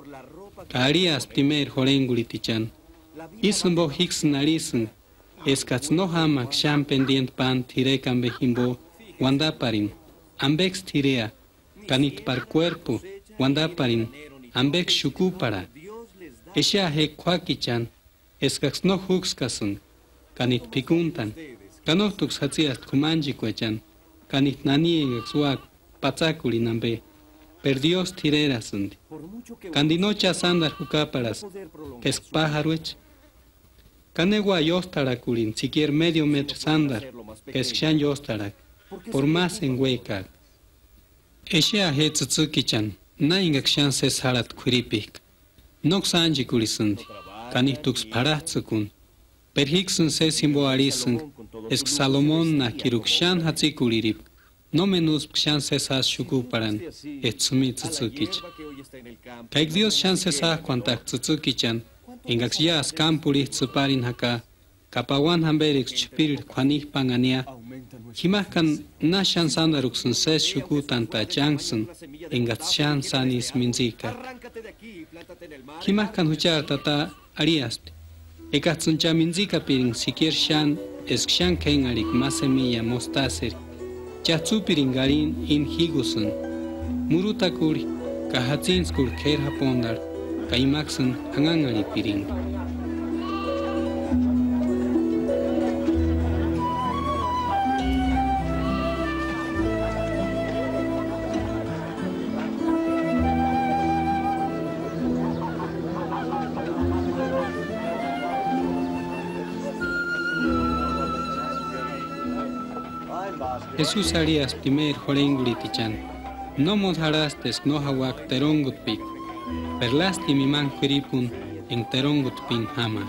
Arias primer horenguri tichan. Isunbo hiks narisun. Eskats no hamak sham pendient pan tirekan behimbo. Wandaparin. Ambex tirea. Kanit par cuerpo. Wandaparin. Ambex shukupara. Esha he kwakichan. Eskats no hukskasun. Kanit pikuntan. Kanotux hatzias kumanji kwechan. Kanit naniegak suak. Patzakuli nambe, per Dios tirerasundi. Candinocha sandar jucaparas, pespajaruech. Canegua yostarakulin, siquier medio metro sandar, peschan yostarak, por más en hueca. Eshea hetzukichan, naingak chances harat kuripik. Nox anjikulisundi, canitux paratzukun. Per hixun se simbo arisung, esk Salomón na kirukshan hatzikulirip. No menus chances as shukuparan, etsumi tzutzukich. Kaik Dios chances a cuantak tzutzukichan, engak yas kampuri tzuparin haka, kapawan hamberix chupir kwanich pangania, himakan na chansandaruksun ses shukutan ta jangsun, engak chansanis minzika. Himakan huchar tata ariast, ekatsun cha minzika piring sikier shan, esk shan kengarik masemilla mostaser. Chatsupiringarin in higusun. Murutakuri, Kahatzin skul ker hapondar, kaimaksan angangari piring. Jesús Arias primer jorenguritichan, no modharastes no hawak terongut pik, perlasti mi man quiripun en terongut pin hamak.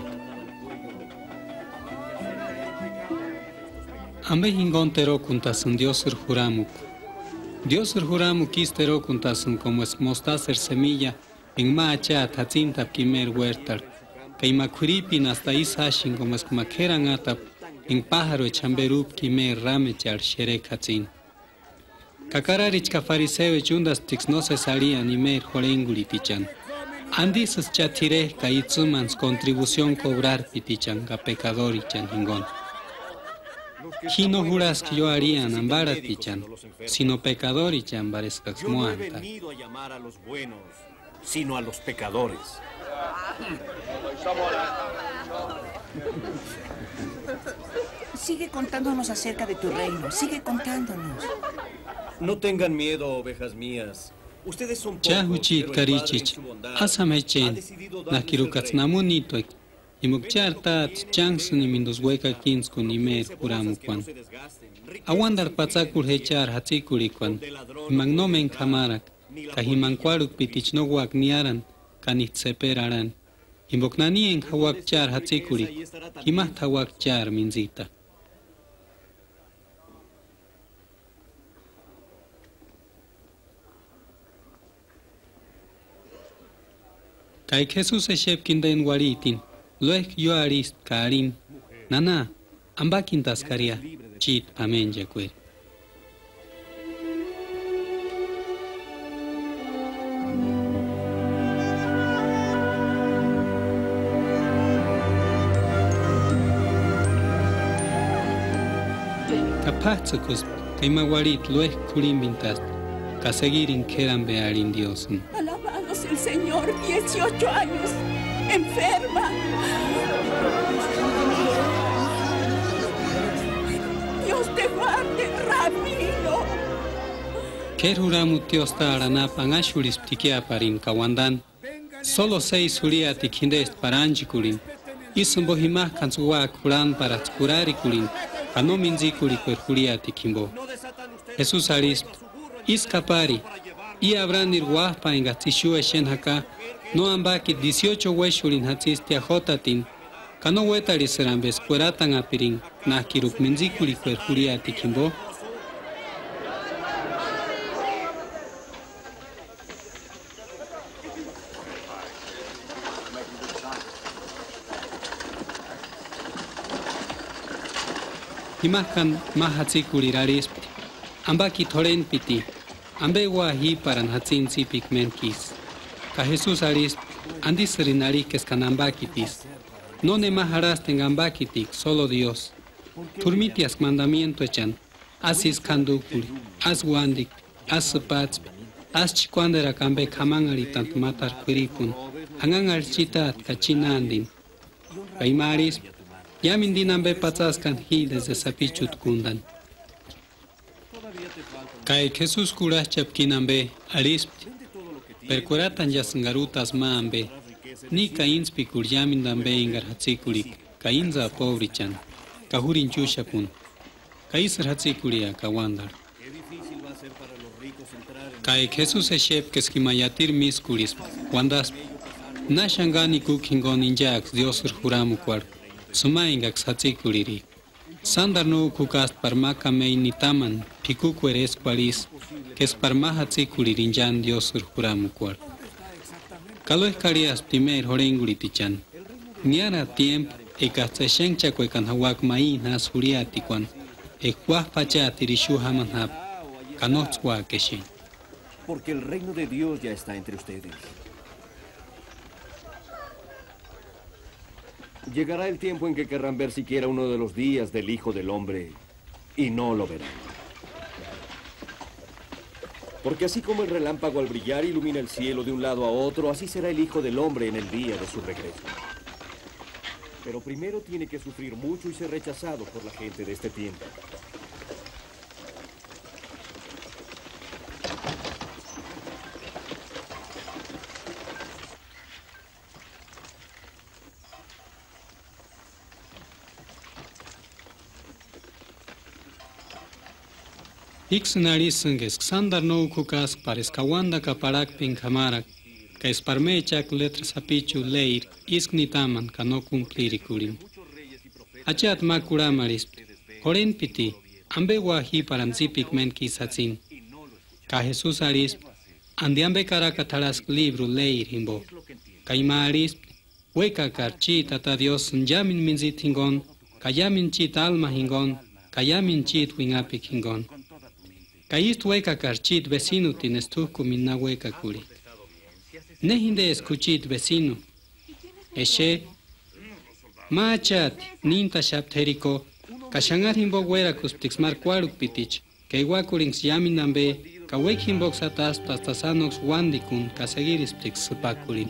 Ambe hingon tero kuntasun Diosur juramuk. Diosur juramuk is tero kuntasun como es mostaser semilla en maachat hatzintap kimer huertar, kaima quiripin hasta ishashin como es makeran atap en pájaro chamberup kimer rame char sherek hatzin. Kakararich ka fariseo chundas tix no se salían ni mer jorenguli tichan. Andis chatire ka itzumans contribución cobrar pitichan ka pecadorichan hingon. Hino juras que yo harían ambara tichan, sino pecadorichan barescax moanta. Yo no he venido a llamar a los buenos, sino a los pecadores. Sigue contándonos acerca de tu reino. Sigue contándonos. No tengan miedo, ovejas mías. Ustedes son pocos, Chahuchit pero el Padre en karichich, su bondad asamechen, ha decidido darles nakirukats el reino. namunitoik, y mukchar tat chansun y mindos hueca kinsko ni mer kuramukwan. Awandar patzakul hechar hatzikurikwan, y magnomen kamarak, kahimankuaruk pitich no guak niaran, kanitseperarán. Y moknanien hawak char hatzikurik, himat hawak char minzita. Kai Jesús e shepkinden waritin, loek yo arist karin, nana, ambakin taskaria, chit amen yakuer. Kapatzakus, kaima warit loek kurin bintast, kasegirin keran bearin diosun. Alabados el Señor, dieciocho años, enferma. Dios te guarde, Ramiro. Keruramu tiosta aranapan ashuris ptikiaparin kawandan, solo seis huriati kindest paranjikurin, isum bohimah kansuwa kuran para kurarikurin, kanominzikuri per huriati kimbo. Jesús arisp, iskapari, y habrán ir guapa en gatishu eshen haka, no ambaki dieciocho hueshurin hatzistia jotatin, kano wetari serán vescueratan apirin, nakiruk minzikuri per huriati kimbo. Imakan mahatsikuri rarisp, ambaki thoren piti, ambe wahi paran hatzin sipik menkis. Ka Jesús aris, andis rinarikes kanambakitis. No ne maharas tengambakitik, solo Dios. Turmitias mandamiento echan, asis kandukuri, as wandik, as patsp, as chikwandera kambe kamangaritant matar kuripun, hangangar chitat kachinandin. Kaimaris, yamindinambe patzaskan hi desde sapichut kundan. Kai Jesús kuras chapkinambe arisp, perkuratan yasangarutas maambe, ni kainspik urjamindambe ingar hatsikulik, kainza povrichan, kahurin chushapun, kaisar hatsikulia kawandar. Kai Jesús eshep keskimayatir miskuris, wandas, nashangani kukingon injaks diosur juramukwar, sumaingax hatsikuliri. Sandar no kukast parmaka mei nitaman, pikukueres kwaris, kes parmaha tsikulirinjan diosur juramukwar. Kalo eskarias primer horenguritichan. Niara tiempo, ekatseshen chakwekan hawak mai nas huriatikwan, ekwah pachatirishu hamanhab, kanotzwa keshin. Porque el reino de Dios ya está entre ustedes. Llegará el tiempo en que querrán ver siquiera uno de los días del Hijo del Hombre y no lo verán. Porque así como el relámpago al brillar ilumina el cielo de un lado a otro, así será el Hijo del Hombre en el día de su regreso. Pero primero tiene que sufrir mucho y ser rechazado por la gente de este tiempo. Ixnarisenges Xandar no kukas pareskawanda kaparak pinkamarak, ka esparmechak letras apichu leir isknitaman ka no cumplirikurim. Achat makuramaris, horen piti, ambe wahi paramzipik men kisatzin. Ka Jesus aris, andiambe karakatarask libro leir himbo. Ka ima aris, weka karchit ata Dios njamin minzit hingon, ka yamin chit alma hingon, ka yamin chit wingapik hingon. Kaist hueca carchit vecino tienes tú comina hueca curi. Nehinde escuchit vecino. Eshe. Machat, ninta shapterico. Kashangar himbo huera cusptixmar cuaruk pitich. Que iguakurings yaminambe. Kawek himbox atas tastasanox wandikun. Kasegiris ptix supakurin.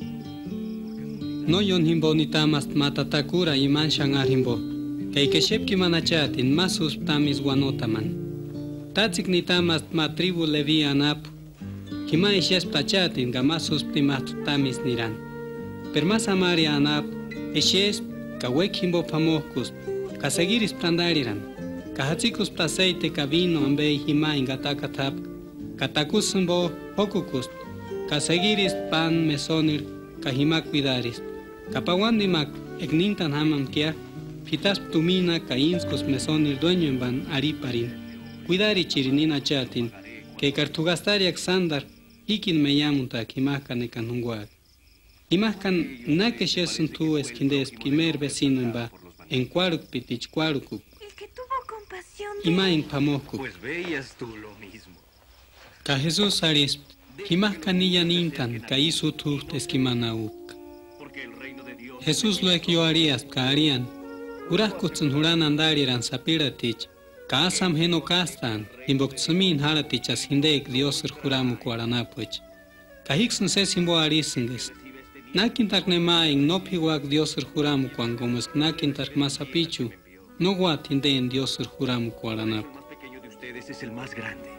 No yon himbo nitamas matatakura iman shangar himbo. Keikeshepki manachat in masus tamis guanotaman. Tatsik nitamas ma tribu levi anap, kima ishes pachatin gamasus primat tamis niran. Per mas amari anap, ishes kawek himbo pamokus, kasegiris prandariran, kahatsikus placeite kavino ambe hima ingatakatap, katakusumbo pokukus, kasegiris pan mesonir, kahima cuidaris, kapawandimak egnintan hamam kia, fitas tumina kainskos mesonir dueño en van ariparin. Cuidari chirinina chatin, que cartugastari Alexander, ikin me llamunta kimakan ekanunguak. Imakan nakeshesun tu esquindes primer vecino en ba, en cuaruk pitich cuarukuk. El que tuvo compasión de... Ima en pamokuk. Pues veías tú lo mismo. Ka Jesús aris, imakan niya nintan, ka isu tu esquimanauk. Jesús lo ekyo arias, ka arian, urahkutsun huran andariran sapiratich. Kasam heno kastan, imboktsmin haratichas hindek Diosur juramu kuaranapuch. Kahiksun se simbo arisinges. Nakintak nema en nopiwak Diosur juramu kuangomes nakintak masapichu. No guat hinden Diosur juramu kuaranapu. El más pequeño de ustedes es el más grande.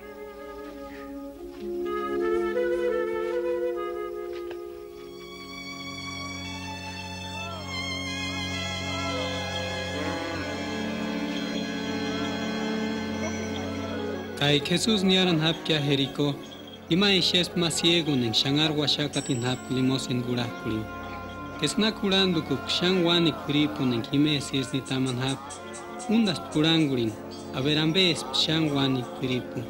Kai Jesús niaran hapkia Jericó, ima ishes masiegun en shangar washakatin hap limos en gurakulin. Kesna kurando kuk shan wani kuripun en kimesis ni taman hap, undas kurangulin, averambes shan wani kuripun.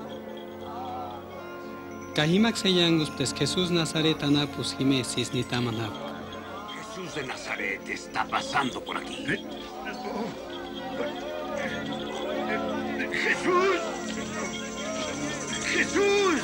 Kahimak seyangus tes Jesús Nazaret anapus kimesis ni taman hap. Jesús de Nazaret está pasando por aquí. ¿Eh? ¡Jesús! ¡Jesús!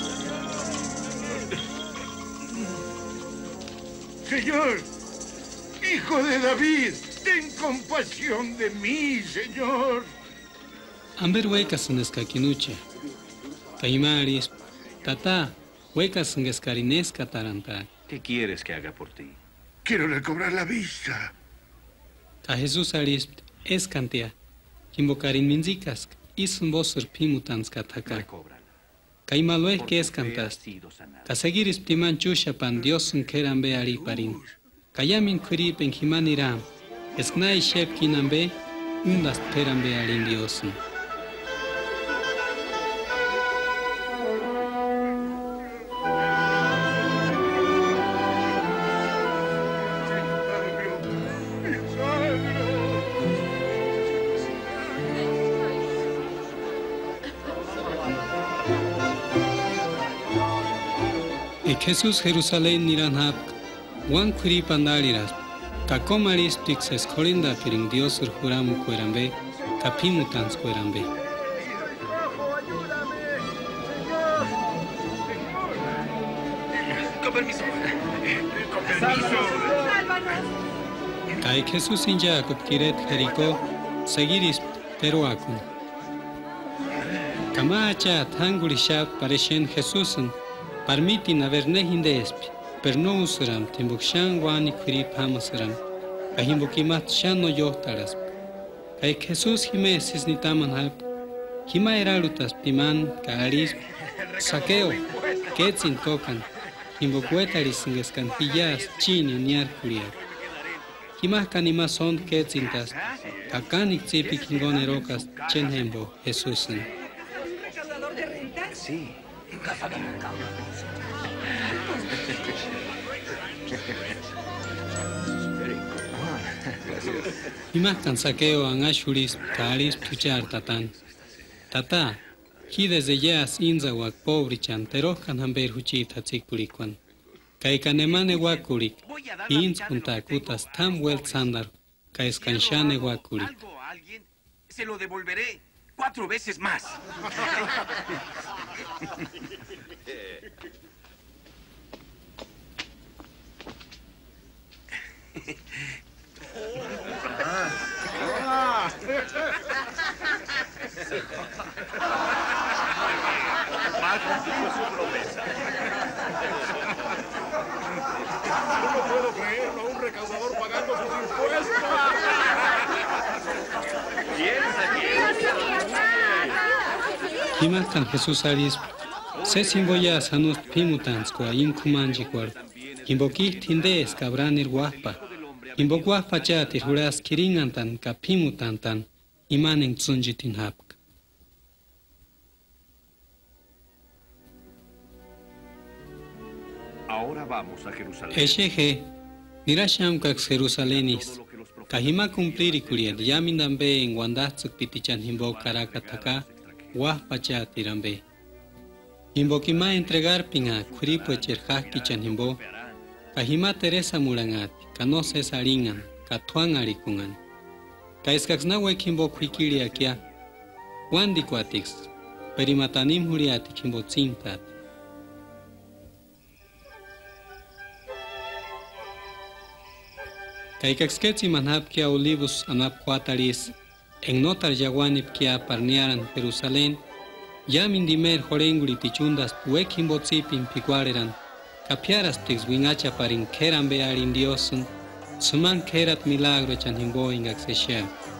Señor, hijo de David, ten compasión de mí, Señor. Amber huecas en escaquinuche. Caimaris, tata, huecas en escarinesca taranta. ¿Qué quieres que haga por ti? Quiero recobrar la vista. A Jesús aris, escantea. Kimbokarin minzikask, isun bosur pimutans kataka. Kaimaloe que es cantas. Kasegiris priman chushapan Diosun kerambe ariparin. Kayamin kurip en himaniram. Esnai shepkinambe, undas perambe arin Diosun. Jesús Jerusalén niranhap, Juan Kuripandariras, Kakomaris Tixes Corinda Firing Diosur Juramu Cuerambe, Capimutans Cuerambe. Con permiso. Con permiso. Kai Jesús in Jacob Kiret Jericó, Seguiris Peruacun. Camacha Tangurishab parecen Jesusen, permitin haber nehindespi, pero no usaram, timbukshan wani kurip hamasaram, kahimbukimat shano yohtaras. Kay Jesús Jiménez ni taman hab, Hima eralutas piman, kaaris, saqueo, ketsin tocan, himbukuetaris en escantillas, chini niar kuriak. Hima kanima son ketsintas, kakanik zipi kingonerocas, chenhembo, Jesusen. Sí. Imakan saqueo an ashuris, kaaris puchar tatan. Tata, hi desde yas inzawak pobrichan, terokan hamber huchit hatzikpurikwan. Kay kanemane wakurik, ins puntakutas tam welt sandar, kay skanshane wakurik. Algo a alguien, se lo devolveré cuatro veces más. Ha cumplido su promesa. No puedo creerlo, un recaudador pagando sus impuestos. Himakan Jesús Aris, se simboya sanus pimutans kwa inkumanjikwar, himbokih tindes kabranir guapa, himboguapa chatir huras kiringantan ka pimutantan, imanen tsunjitin hapk. Ahora vamos a Jerusalén. Echeje, nirasham kaks Jerusalenis, kahima cumplir y kuriad, yamindambe en guandatzuk pitichan himbo karakataka, guapa chatirambe. Himbokima entregar pinga, kuripo echerjaki chan himbo, kahima Teresa mulangati, kanose saringan, katuan arikungan. Kaiskaksnawek himbo kuikiri akia, wandikuatix, perimatanim huriatik himbo tzintat. Kaikaksketsi manhab kia olivos anap kuataris, en notar yaguanip kia parniaran Jerusalén, yamin dimer jorenguri tichundas puek himbotzipin pikuareran, kapiaras tix wingacha parin keran bearin diosun, suman kerat milagro chan himbo ingaksesha.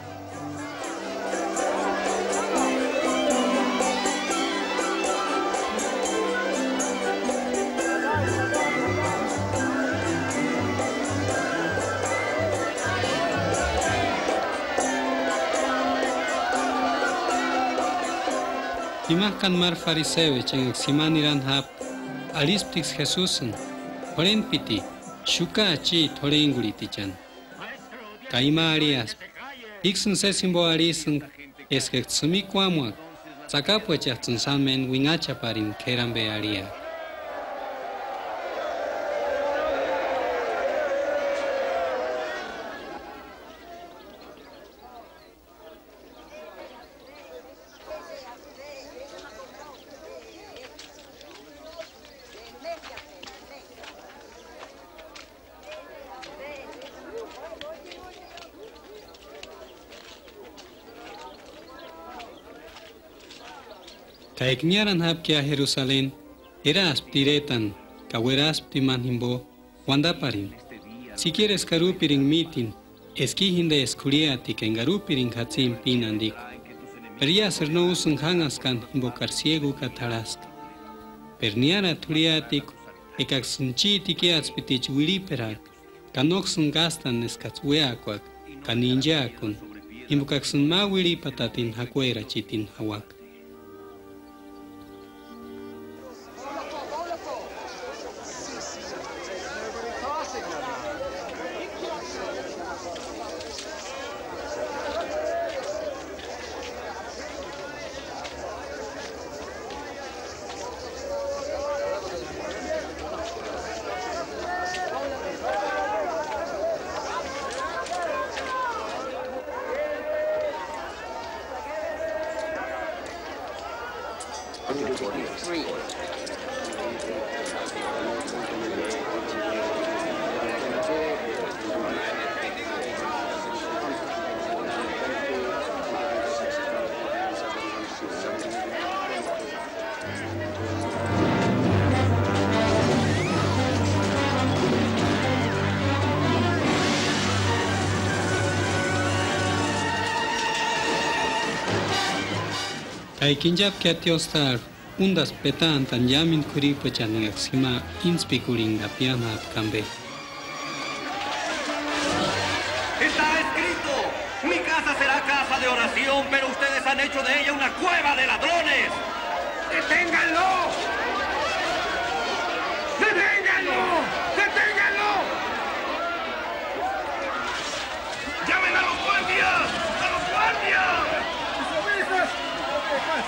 Imakan mar farisewich en eximaniran hap, alisptix Jesusen, horenpiti, shuka achi torenguritichan. Kaima arias, ixen sesimbo arisen, esquexumi quamuak, sacapuechachun sanmen wingacha parin kerambe aria. Kaikniaran hab kia Jerusalén, erasp tiretan, kawerasp timanhimbo, wandaparin. Si quieres karupirin mitin, eskihin de escuriatik en garupirin hatzin pinandik. Periaser no usun hangaskan himbo karsiegu katarask. Perniara turiatik, ekaksunchiti kiatspitich wiliperak, kanoksun gastan eskatzweakwak, kaninjakun, himbo kaksun ma wilipatatin hakuera chitin hawak. Kaikinjab que atiostar undas petan tan yamin kuripa chanexima inspikuringa piana kambe. Está escrito, mi casa será casa de oración, pero ustedes han hecho de ella una cueva de ladrones. ¡Deténganlo! ¡Deténganlo! ¡Deténganlo! ¡Llamen a los guardias! ¡A los guardias! ¡Las ovejas! ¡Ovejas!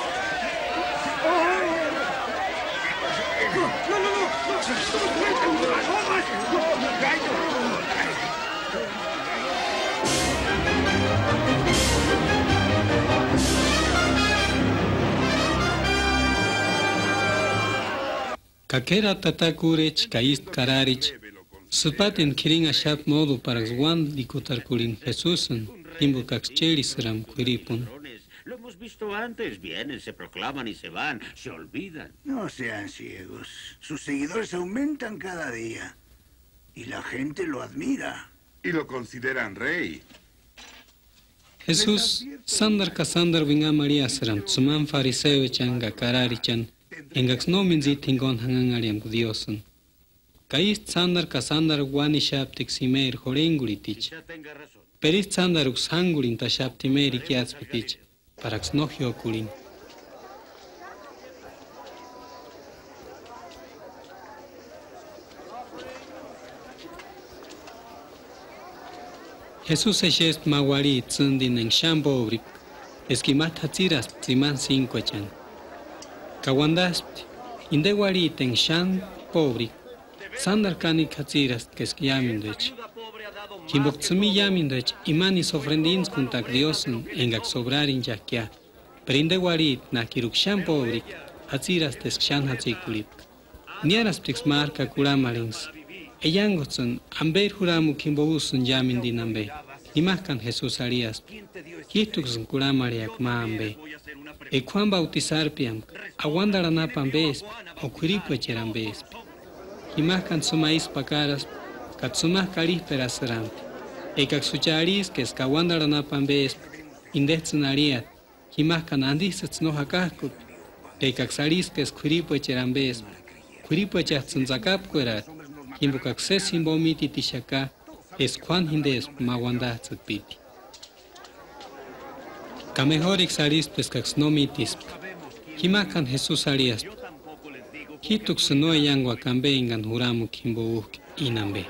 ¡No, no, no! Kakera tatakurech kaist kararich supaten kiringa shat modo para zwan dikutar kurin Jesusen timbo kakchelisram kuripun. Lo hemos visto antes. Vienen, se proclaman y se van. Se olvidan. No sean ciegos. Sus seguidores aumentan cada día. Y la gente lo admira. Y lo consideran rey. Jesús, sandar kasandar vinga María seram tsuman fariseo changa kararichan. Engax no minzi tingon hangangariam Diosen. Kaist sandar kasandar wani shaptik simer horengulitich. Perist sandar ux hangulin ta shaptimeri kiatspitich. Parax no hiokulin. Jesús eshest mawari tsundin en shambo obrik. Esquimat hatziras tsiman cinco chan. Kawandaspt, indewari ten shan pobrik. Sandar kanik hatziras keskiamindech. Kimboksumi yamindech imanis ofrendins kuntak Diosen engak sobrarin yakia. Perindewarit na kirukshan pobrik. Hatziras teskshan hatzikulit. Niaras tix marka kuramarins. Eyangotsun amber huramu kimbobusun yamindin ambe. Imakan Jesús Arias. Kituxun kuramariak ma ambe. E Juan bautizar piam. Aguandaranapan besp. O kuripuecheran besp. Imakan sumais pakaras. Katsumah kalih perasarant. E kaksucharis kes kawandaranapan besp. Indetsun ariat. Imakan andisats no hakakut. E kaksaris kes kuripuecheran besp. Kuripuechatsun zakap kuerat. Kimbo kakse simbo miti tishaka. Es Juan hindes mawandatzat piti. Kamehor exaris pues kax no mitis. Kimakan Jesús Arias. Kitux no yangwa kambe ingan huramu kimbo uk inambe.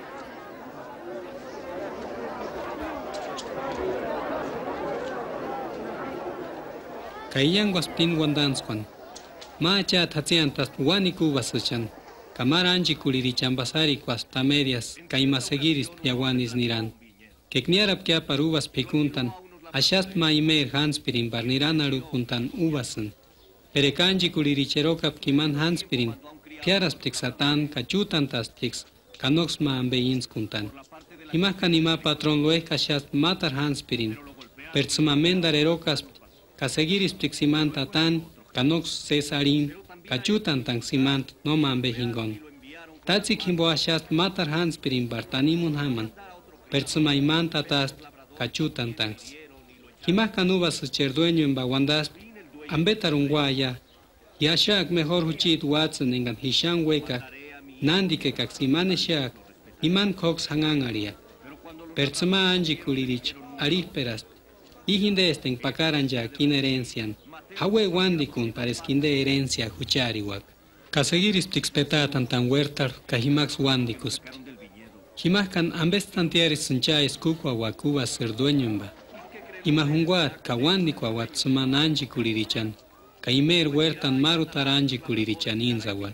Kayangwas pin wandanswan. Macha tatziantas waniku basachan. Kamaranji kulirichan basari kwas tamedias kaimasegiris yawanis niran. Kekniarap kia parubas pikuntan. Ashast maimer hanspirin barniran arukuntan ubasan. Perekanji kuliricherokap kiman hanspirin. Piaras ptixatan kachutan tastix. Kanox ma ambeins kuntan. Imakan ima patron loe kashast matar hanspirin. Pertsumamendar erokas kasegiris ptiximan tatan. Kanox cesarin. Kachutan tang simant no mambe hingon. Tatsik himbo ashast matar hanspirin bartanimun haman. Persuma iman tatast kachutan tangs. Himakan uvas cherdueño en bawandas ambetar un guaya. Yashak mejor huchit watson engan hishan weka. Nandi ke kaksimane shak. Iman cox hangangaria. Persuma anji kulirich arif perast. Ihinde esten pakaran ya kin herencian. Hawe wandikun pareskinde herencia huchariwak. Kasegiris tixpetatan tan huertar kahimax wandikus. Himakan ambes tantieris suncha escukwa wakuba ser dueñumba. Imahunguat kawandikwa wat sumananji kulirichan. Kaimer huertan marutaranji kulirichan inzawat.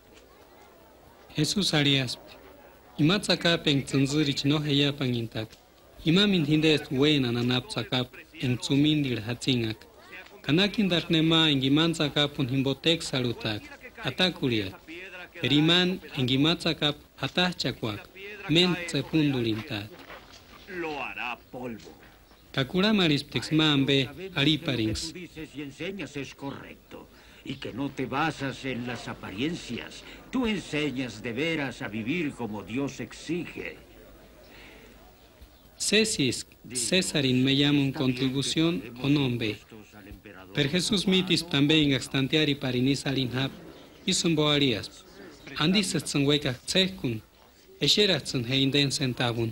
Jesús Arias. Imatzakap en tzunzurich no heyapan intak. Imamin hindes wena nanaptzakap en tzumindir hatzingak. Kanakin darnema en gimantzakapun himbotek salutak. Atakuriat. Periman en gimatzakap atachchakwak. Men tsepundulintat. Lo hará polvo. Kakuramaris ptixmambe ariparings. Lo que tú dices y enseñas es correcto. Y que no te basas en las apariencias. Tú enseñas de veras a vivir como Dios exige. Cesis, Césarin me llama un contribución o nombre. Per Jesús mitis también extantiari parinis alinhap, isum boarias. Andis et sangueca cecun, escheratsun heinden centavun.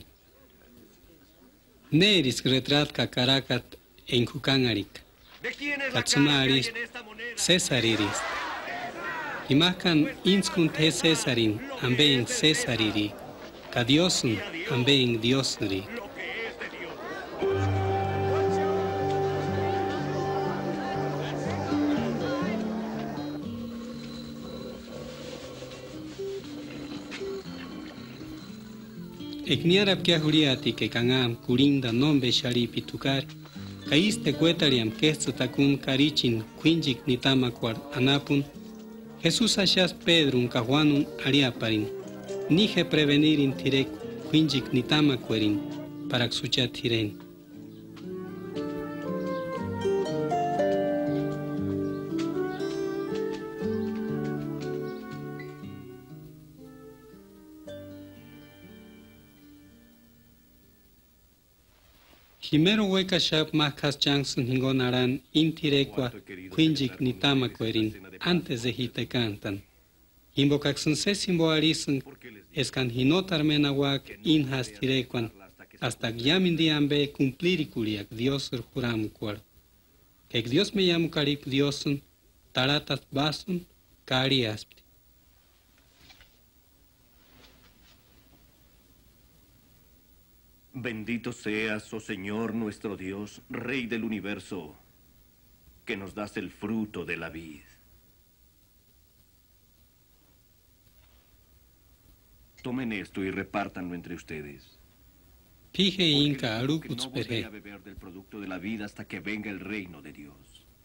Neris retratka caracat en cucangaric. Katsumaris, Césariris. Imacan inscunt he Césarin, ambein Césariri. Cadiosun, ambein Diosri. Ekniarap kia huriati que kangam kurinda nombe shari pitukar, kaiste cuetariam kestu takun karichin quinjik nitamakwar anapun, Jesús achas Pedrum kahuanun ariaparin, nije prevenir in tirek quinjik nitamakwerin, para xuchat tiren. Himero hueca shap macas chansun hingonaran intirecua quinjik nitamaquerin antes de hite cantan. Invocaxun se simboarisun escan hinotar menahuac inhas tirequan hasta yamindiambe cumpliricuriac Diosur juramucuar. Que Dios me llamo carip Diosun taratas basun cariaspti. Bendito seas, oh Señor nuestro Dios, Rey del universo, que nos das el fruto de la vid. Tomen esto y repártanlo entre ustedes. Pije inca Porque no arucuts volveré perhe. a beber del producto de la vida hasta que venga el reino de Dios.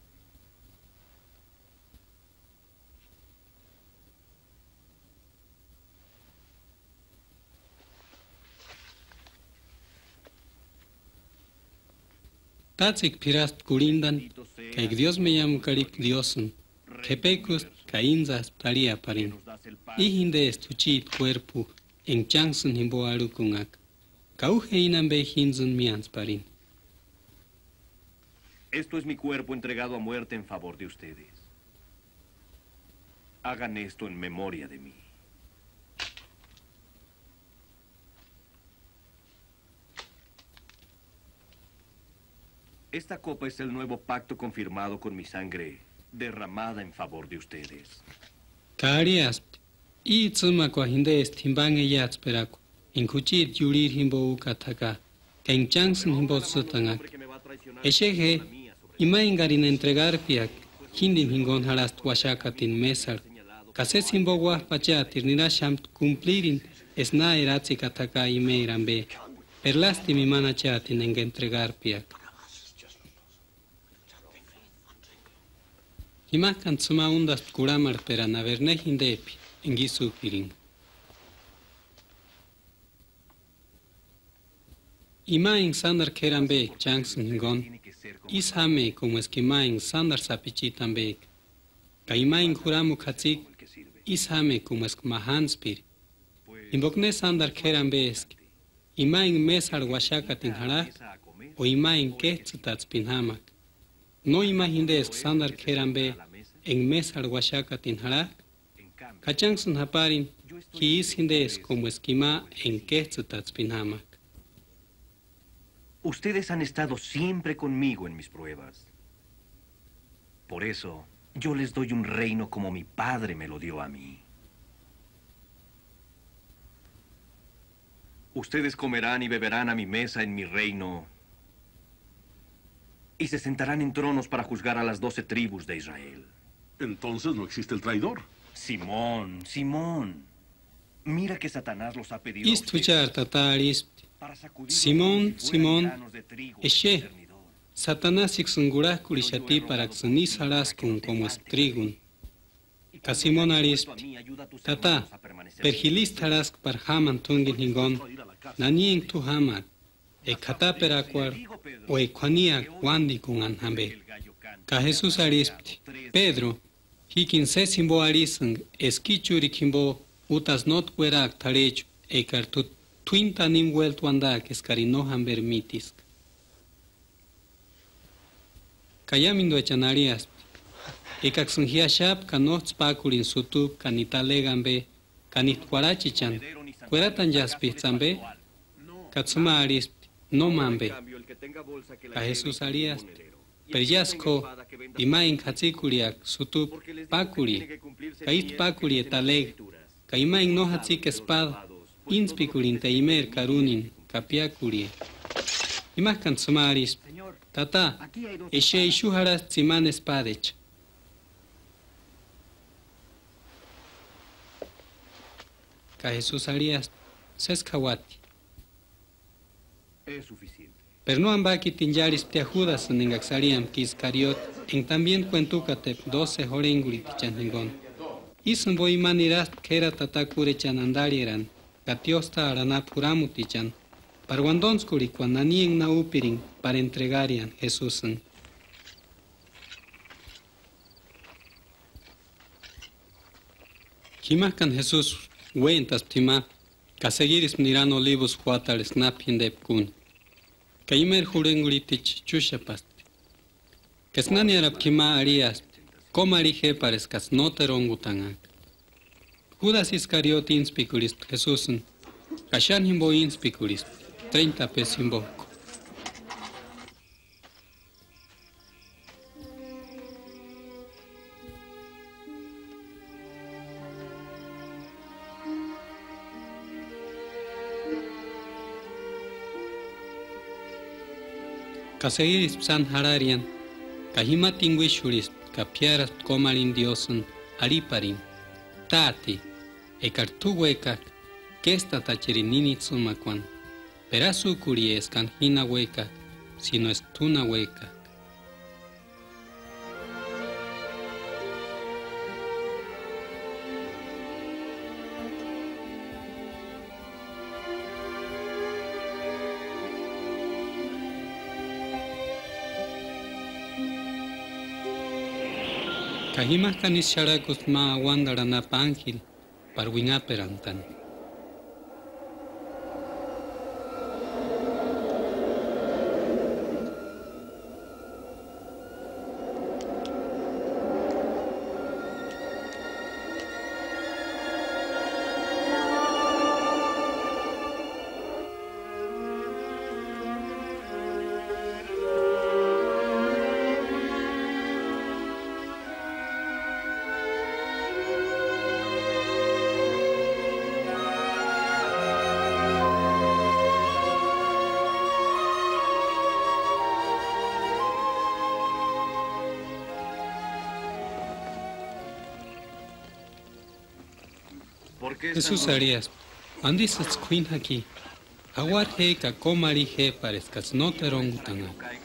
Tatzik pirast kurindan, que Dios me llamo carip Diosun, que pecus cainzas paria parin. Ihinde estuchit cuerpo en chansun himbo arukunak. Cauge inambe hinzun mians parin. Esto es mi cuerpo entregado a muerte en favor de ustedes. Hagan esto en memoria de mí. Esta copa es el nuevo pacto confirmado con mi sangre, derramada en favor de ustedes. Cariasp, y tsuma hinde estimbange yats peraku, en cuchit yurir himbo ukataka, que en chansun himbo sutangak. Echeje, ima ingarin entregar piak, hindin hingon harast washakatin mesar, kases himbo wah pachatir nirasham cumplirin, esna eratzi kataka ime irambe, perlasti mi mana chatin en entregar piak. Imakan tsuma undas kuramar pera naverne hindepi, en gisu pirin. Ima en sandar kerambe changsun hingon, is hame como es que ima en sandar sapichitambe. Ka ima en kuramu katzik, is hame como es que mahanspir. Invokne sandar kerambe es que ima en mesar washakatin harak, o ima en kehtsutats pinhamak. No imagines sandar kerambe en mesar washakatin harak. Kachangsun haparin, ki is hindes como esquima en kehtsutats pinhamak. Ustedes han estado siempre conmigo en mis pruebas. Por eso, yo les doy un reino como mi padre me lo dio a mí. Ustedes comerán y beberán a mi mesa en mi reino y se sentarán en tronos para juzgar a las doce tribus de Israel. Entonces no existe el traidor. Simón, Simón, mira que Satanás los ha pedido a Istuchar ustedes tataris, para sacudirlos Simón, como si fueran Simón, granos de trigo en eshe, el cernidor. Satanás ixungurah kurishati para xunis haraskun como estrigun. Kasimon arisp, tata, pergilist harask par haman tungin hingon, nanien tu hamak, e kata perakwar, o e kwaniak wandi kun anhambe. Ka Jesús arispt, Pedro, hikin se simbo arisang, eskichuri kimbo, utas not werak tarecho, e kartut tuinta nim vuelto anda que escarinojan vermitis. Kayamindo echanarias. Ekaxungia shap kanots pakulin sutub kanitalegambe kanit huarachichan. Fueratan yaspitzambe. Katsuma arisp no mambe. A Jesús Arias. Peryasko imain katsikuliak sutub pakuli. Kait pakuli etaleg. Kaimain no hatsik espada. Inspikulin teimer karunin kapiakulie. Imakan tsuma arisp. Tata, eshe ishuharas tsiman espadech. Ka Jesús Arias, seskawati. Es suficiente. Pero no ambaki tinyaris ptia Judas en Engaxariam Kiskariot, en también cuentucatep doce jorenguri tichanhingon. Isun voy maniras kera tata kure chanandarieran, gatiosta arana puramutichan. Parguandonskuri cuan nanien na upirin para entregarian Jesúsen. Kimakan Jesús huentas ptima, kasegiris niran olivos huatales napien depkun. Kaimer jurengulitich chushapast. Kesnani arab kima arias, komarije pareskas noterongutangak. Judas Iscariot inspiculist Jesúsen, kashan himbo inspiculist. treinta pesimboco. Kasegiris psan hararian, kahima tinguishuris, kapiaras komarin diosen, ariparin, tati, ekartuguekak, kesta tachirininitzumакwan. Perasu kuri es canjina hueca, sino es tuna hueca. Kajimas kanis sharakus ma awandarana pangil, parwina perantan. Jesús Arias, andisas queen aquí. Aguar he ka komari he parezcas no te rongutanga.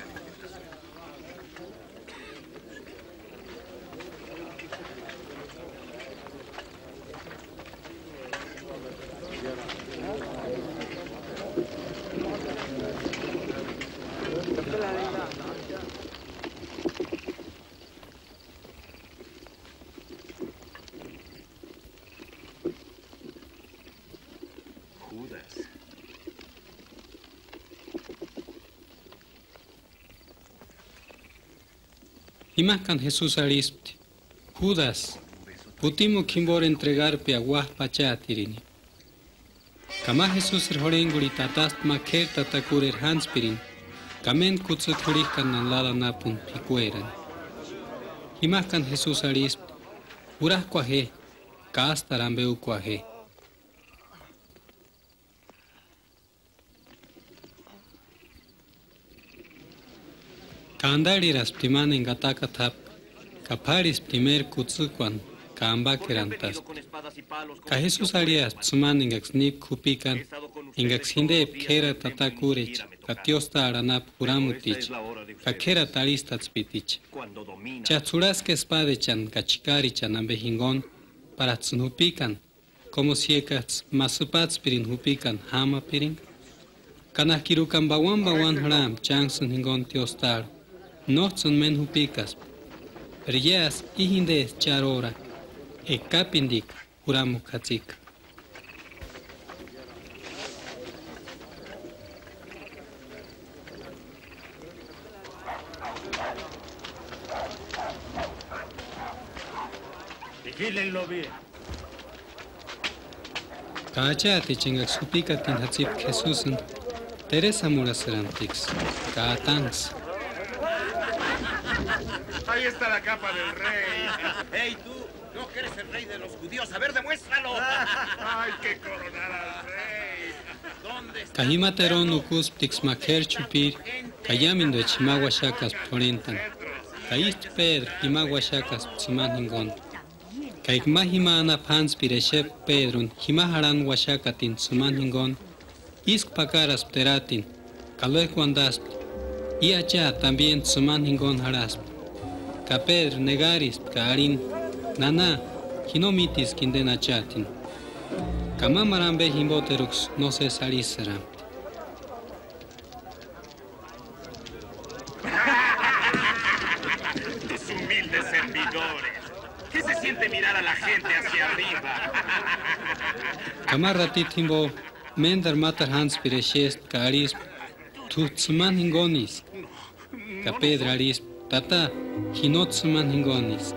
Imakan Jesús Arispti, Judas, putimo kimbor entregar pe aguah pachatirini. Kama Jesús rhorenguri tatast maker tatakurer hanspirin, kamen kutsukurikan nan lala napun pikueran. Imakan Jesús Arispti, urah kwahe, kaastarambeu kwahe. Kaandariras ptiman en gatakathap, kaparis primer kutsukuan, kaambakerantas. Ka Jesús Arias psuman en gaxnip kupikan, en gaxhinde kera tatakurech, katiosta aranap puramutich, ka kera taristats pitich. Chatsuras que espadechan, kachikarichan ambejingon, para tsunhupikan, como siekats masupats pirin hupikan hama pirin. Kanakirukan bawan bawan haram, changsun hingon tiostar. Nochtson men hupikas, peryeas ihindes charora, e kapindik uramukatsik. Vigílenlo bien. Kaachati chingak supika tin hatsip Jesusen. Teresa Muraserantix. Kaatans. Ahí está la capa del rey. ¡Hey, tú! ¿No que eres el rey de los judíos? ¡A ver, demuéstralo! ¡Hay que coronar al rey! ¿Dónde está? Kahimateron ukus ptix maker chupir. Kayamindo chimaguashakas porentan. Kaist Pedro chimaguashakas psimaningon. Kaikmahima ana pans pireshep Pedron himaharan washakatin sumaningon. Isk pakaras pteratin. Kaluekuandasp. Y allá también sumaningon harasp. Ka Pedro negaris karin. Nana, hinomitis kindena chatin. Kamamarambe himboterux no se salisaram. Tus humildes servidores. ¿Qué se siente mirar a la gente hacia arriba? Kamaratit himbo, mendar matar hans pireshest karis, tutsuman hingonis. Ka Pedro aris, tata, hinotsuman hingonis.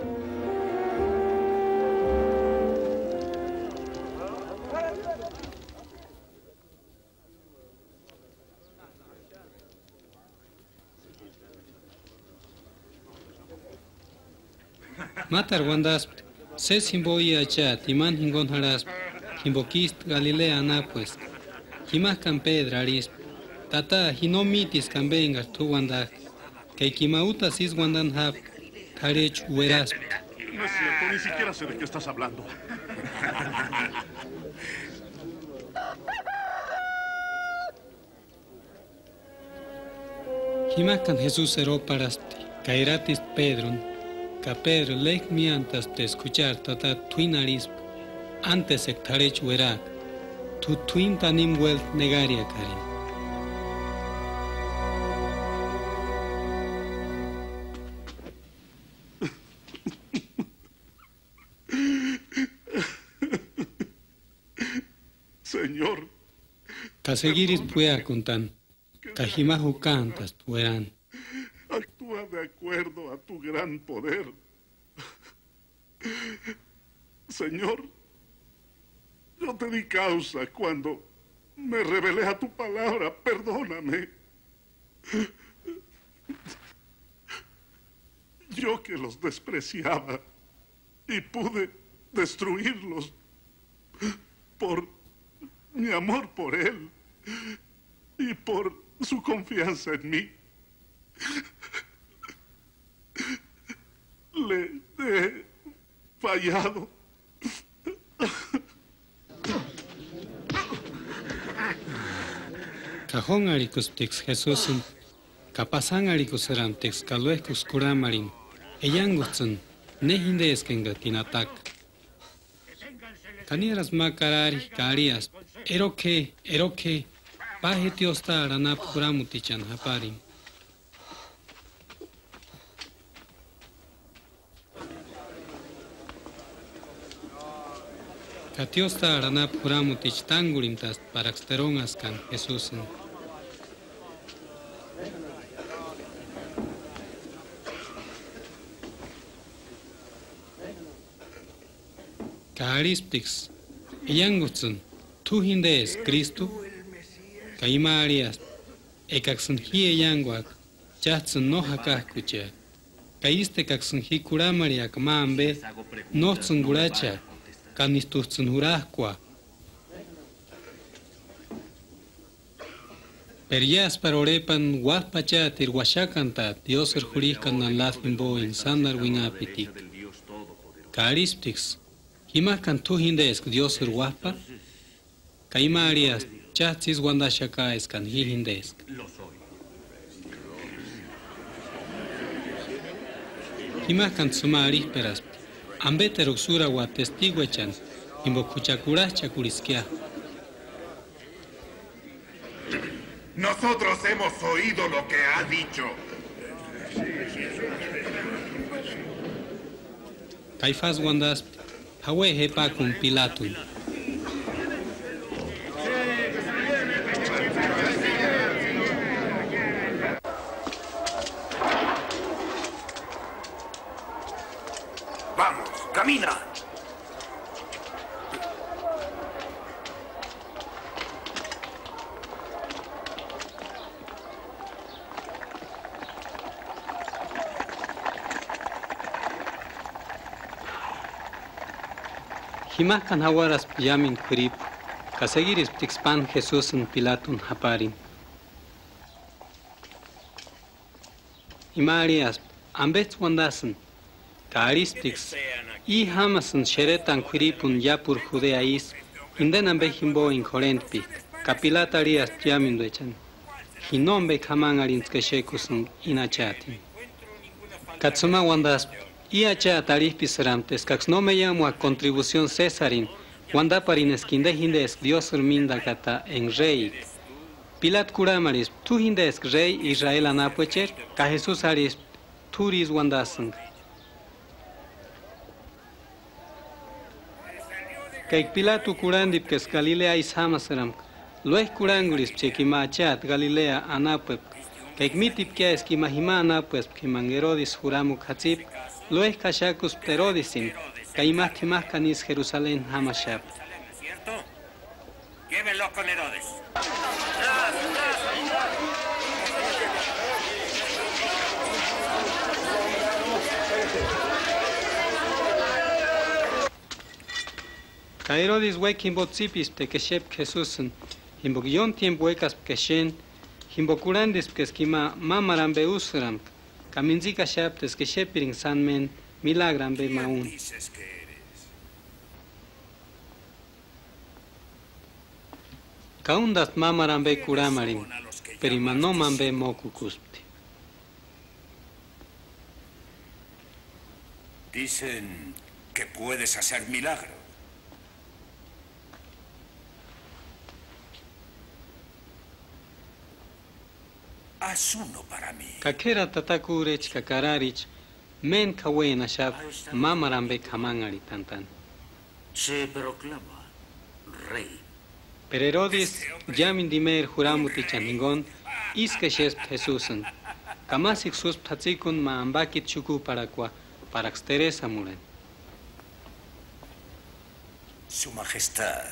Matar wandas, se simboia acha, timan hingon haras, himbokist Galilea napues, himah kan Pedro aris, tata hinomitis kan vengas tu wanda, que kimauta sis wandan hap, karech ueras. No es cierto, ni siquiera sé de qué estás hablando. Himah kan Jesús ero parasti, kairatis Pedron. Ka Pedro lek miantas de escuchar tata tuinaris antes de tarech uerak, tu tuin tanim welt negaria karin. Señor. Kasegiris puea contan, kajimahu cantas pueran. Actúa de acuerdo a tu gran poder. Señor, yo te di causa cuando me rebelé a tu palabra. Perdóname. Yo que los despreciaba y pude destruirlos por mi amor por él y por su confianza en mí. Le he fallado. Cajón aricus tix Jesúsin, capasan aricus erantex caluecus curamarin, eyangutzen, nehindeskenga tinatak. Canieras macarari, carias, eroque, eroque, pajetiostar anap curamutichan haparin. Katiosta aranap huramutich tangulimtas paraxteron askan Jesusen. Kaharisptix, Iyangutsun, tu hindees Cristo, Kaima arias, Ekaxun hi eyanguak, Chatsun no hakahkucha, Kaiste kaxun hi kuramariak maambe, Nohtsun guracha, Kanistutsun hurahkua. Perias parorepan guaspachatir guachacantat, Dios el juriscan nan lathimbo in sandar wingapitik. Karisptix, himakan tu hindesk Dios el guaspa, Kaima arias, chatzis guandashakaes kan hi hindesk. Himakan suma arisperas, ambete roxura gua testiguechan, imbo kuchakuras chakuriskia. Nosotros hemos oído lo que ha dicho. Caifás guandas, hawe hepa con Pilato. Vamos, camina. Himakan hawaras yamin kurip, kasegiris ptixpan Jesusen Pilatun haparin. Imarias ambets wandasen, karisptix, i hamasen sheretan kuripun yapur judeais, inden ambe himbo incorentpi, kapilatarias yamin duechan, hinombe kamangarins keshekusen inachatin. Katsuma wandas y acha tarifpis ramtes, cax no me llamo a contribución Césarin, wanda parin esquinde hindes Dios minda kata en rey. Pilat curamaris, tu hindes rey Israel anapuecher, ca Jesús aris turis wandasang. Caik Pilatu curandip que es Galilea is hamasram, lues curanguris chequima achat Galilea anapuep, caik mitip que es que mahima anapues que mangerodis juramu katzip, Lues Kashacus Pterodisim, Caimás que más canis Jerusalén Hamashap. ¿Cierto? Llévenlo con Herodes. Ca Herodis wekin botzipis te keshep Jesusen, himbogion tiempo wekas keshen, himbocurandis que esquima mamaram beusram, Kaminzika shaptes que shepirin sanmen milagran be maun. Kaundas mamaran be kuramarin, perimanoman be mokukuspti. Dicen que puedes hacer milagros. Haz uno para mí. Kakera tatakurech kakararich, men kawena shap, mamaran be kamangari tantan. Se proclama rey. Pero Herodis, yamin dimer juramuti chaningon, iskeshes Jesusen. Kamasik sus ptatzikun ma ambakit chuku parakwa, paraksteres amuren. Su Majestad.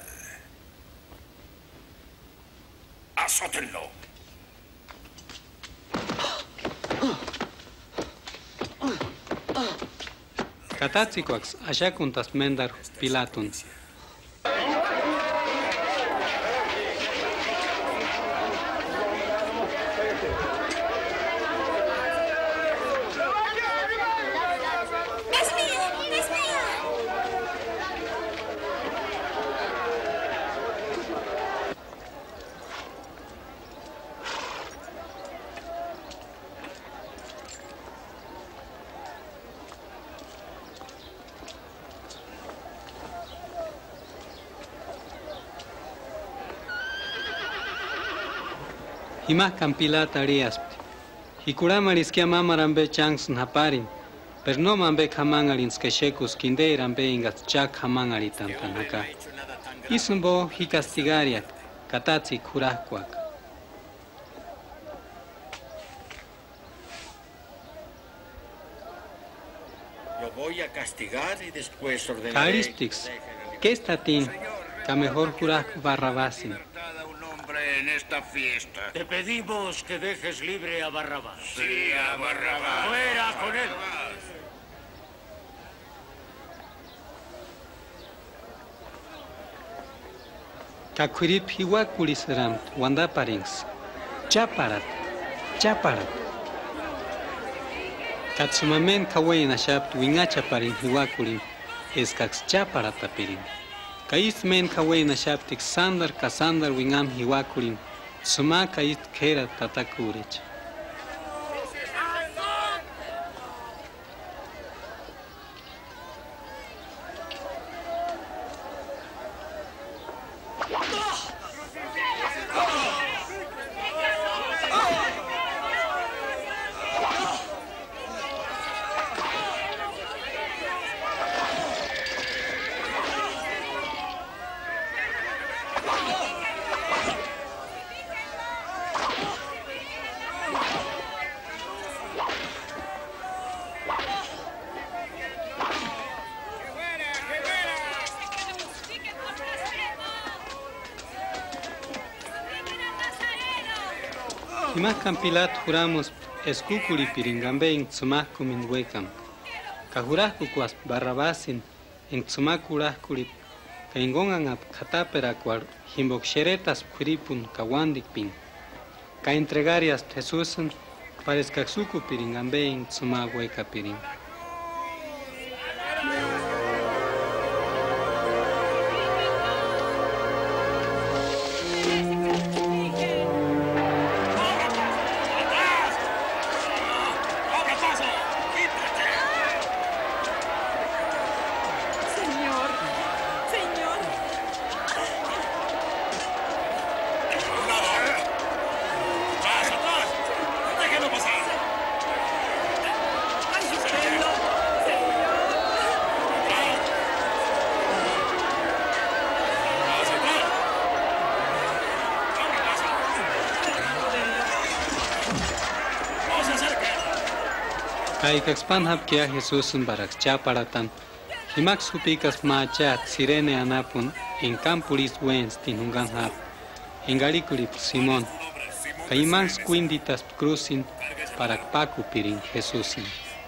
Azótenlo. Katatzikoax, ashakuntas mendar Pilatun. Himas Pilat ariaspti. Hikuramaris que mamaran be changs haparin, pero no man be kamangarins que shekus kindeiran be ingat chak hamangari tantanaka. Isumbo hikastigariak, katatzi kurakuak. Lo voy a castigar y después ordenaré. Caristix, ¿qué estatin? Que mejor jurak barrabasin. En esta fiesta. Te pedimos que dejes libre a Barrabás. Sí, a Barrabás. ¡Fuera con él! Kakurip hiwakulisram wandaparings. Chaparat, chaparat. Katsumamen kawain ashapt wingachaparin hiwakulim. Eskax chaparatapirin. Kais men kawain ashaptik sandar kasandar wingam hiwakurin, suma kait kera tatakurich. Himaskan Pilato juramos escucuri piringambe tsumaku min huecam. Cajurascu cuas barrabasin en tsumakurascuri caingongan ap catapera cual himboxeretas curipun cawandicpin. Ca entregarias Jesusen parezcaxucu piringambe en tsumahueca pirin. Caixpan hapkia Jesusen barak chaparatan, himax hupikas machat sirene anapun en campuris wens tinungan hap, en gariculip Simón, caimans quinditas crucin parak pacu pirin Jesusen.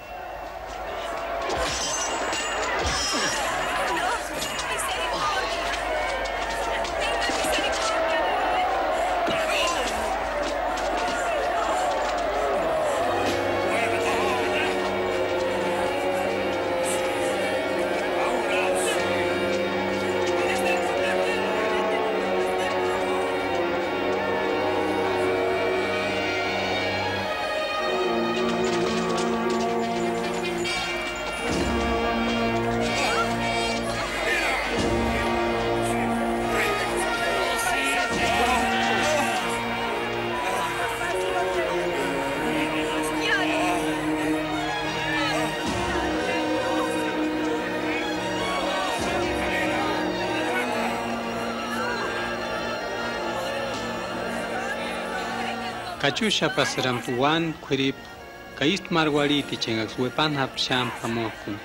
Cachusha pasarampuan kurip kaist marguariti chengax huepan hap sham hamokun.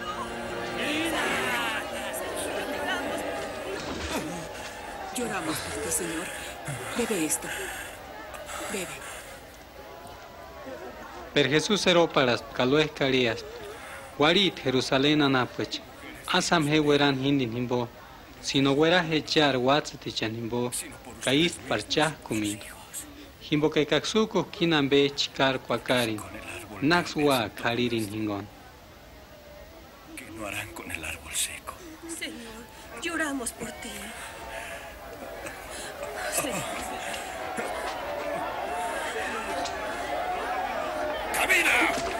Lloramos por ti, Señor. Bebe esto. Bebe. Per Jesús eroparas caloes carias. Guarit Jerusalén anapuech. Asam he hueran hindin himbo. Sino huera hechar watsatichan himbo. Kaist parchah kumin. Himbo que kaksuko kinambe chikar cuacarin, naxua karirin hingon. ¿Qué no harán con el árbol seco? Señor, lloramos por ti. Señor. ¡Camina!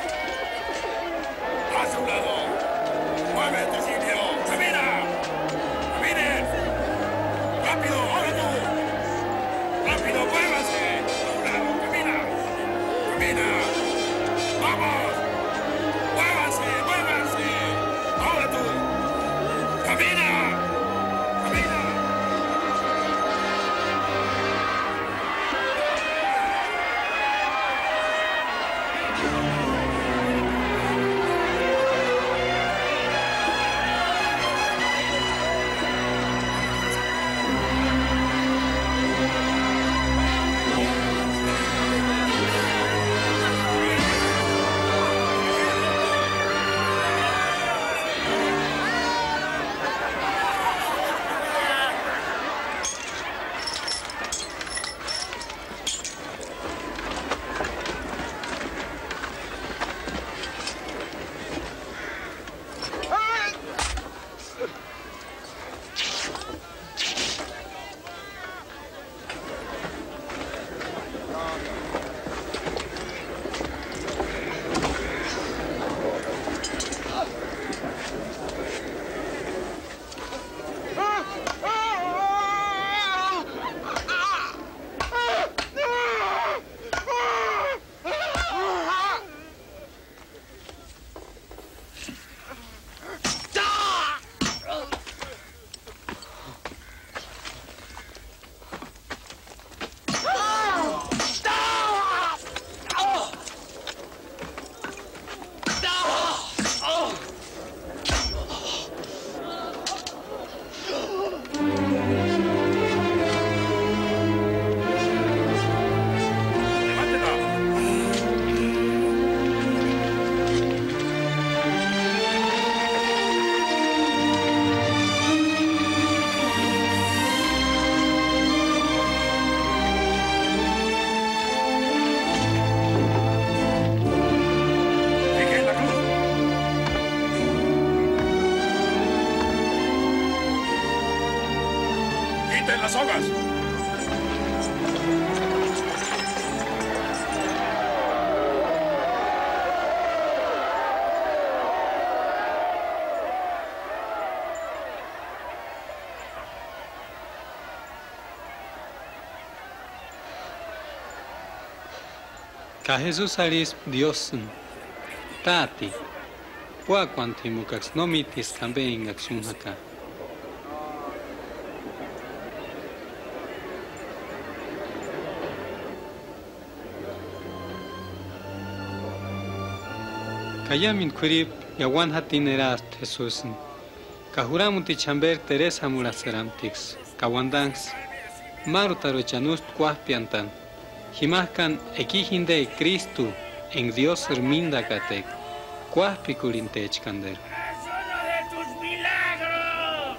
¡Haz un lado! ¡Muévete, Silvio! ¡Camina! ¡Caminen! ¡Rápido! ¡Ahora tú! ¡Rápido, muévase! ¡Vamos! ¡Muévanse! ¡Muévanse! ¡Ahora tú! ¡Camina! ¡Camina! ¡Quiten las sogas! Ka Jesús aris Dios tati wa quantimucax nomitis también acción acá. Kayamin kurip yawan hatin eras Jesús. Kahuramuti chamber Teresa muraseramtix kawandangs marutaro chanust kuahpiantan. Himahkan ekihinde Cristo en Dios herminda katek, kuahpikurinte echkander. ¡Es uno de tus milagros!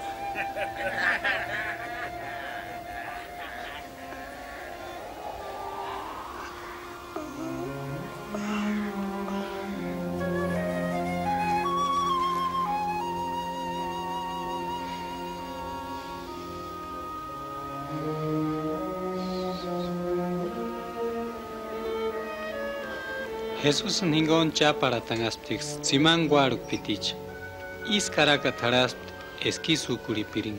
Jesús ningon cha para tangasptix, siman guaruk pitich. Iskaraka taraspt eskisu kuripiring.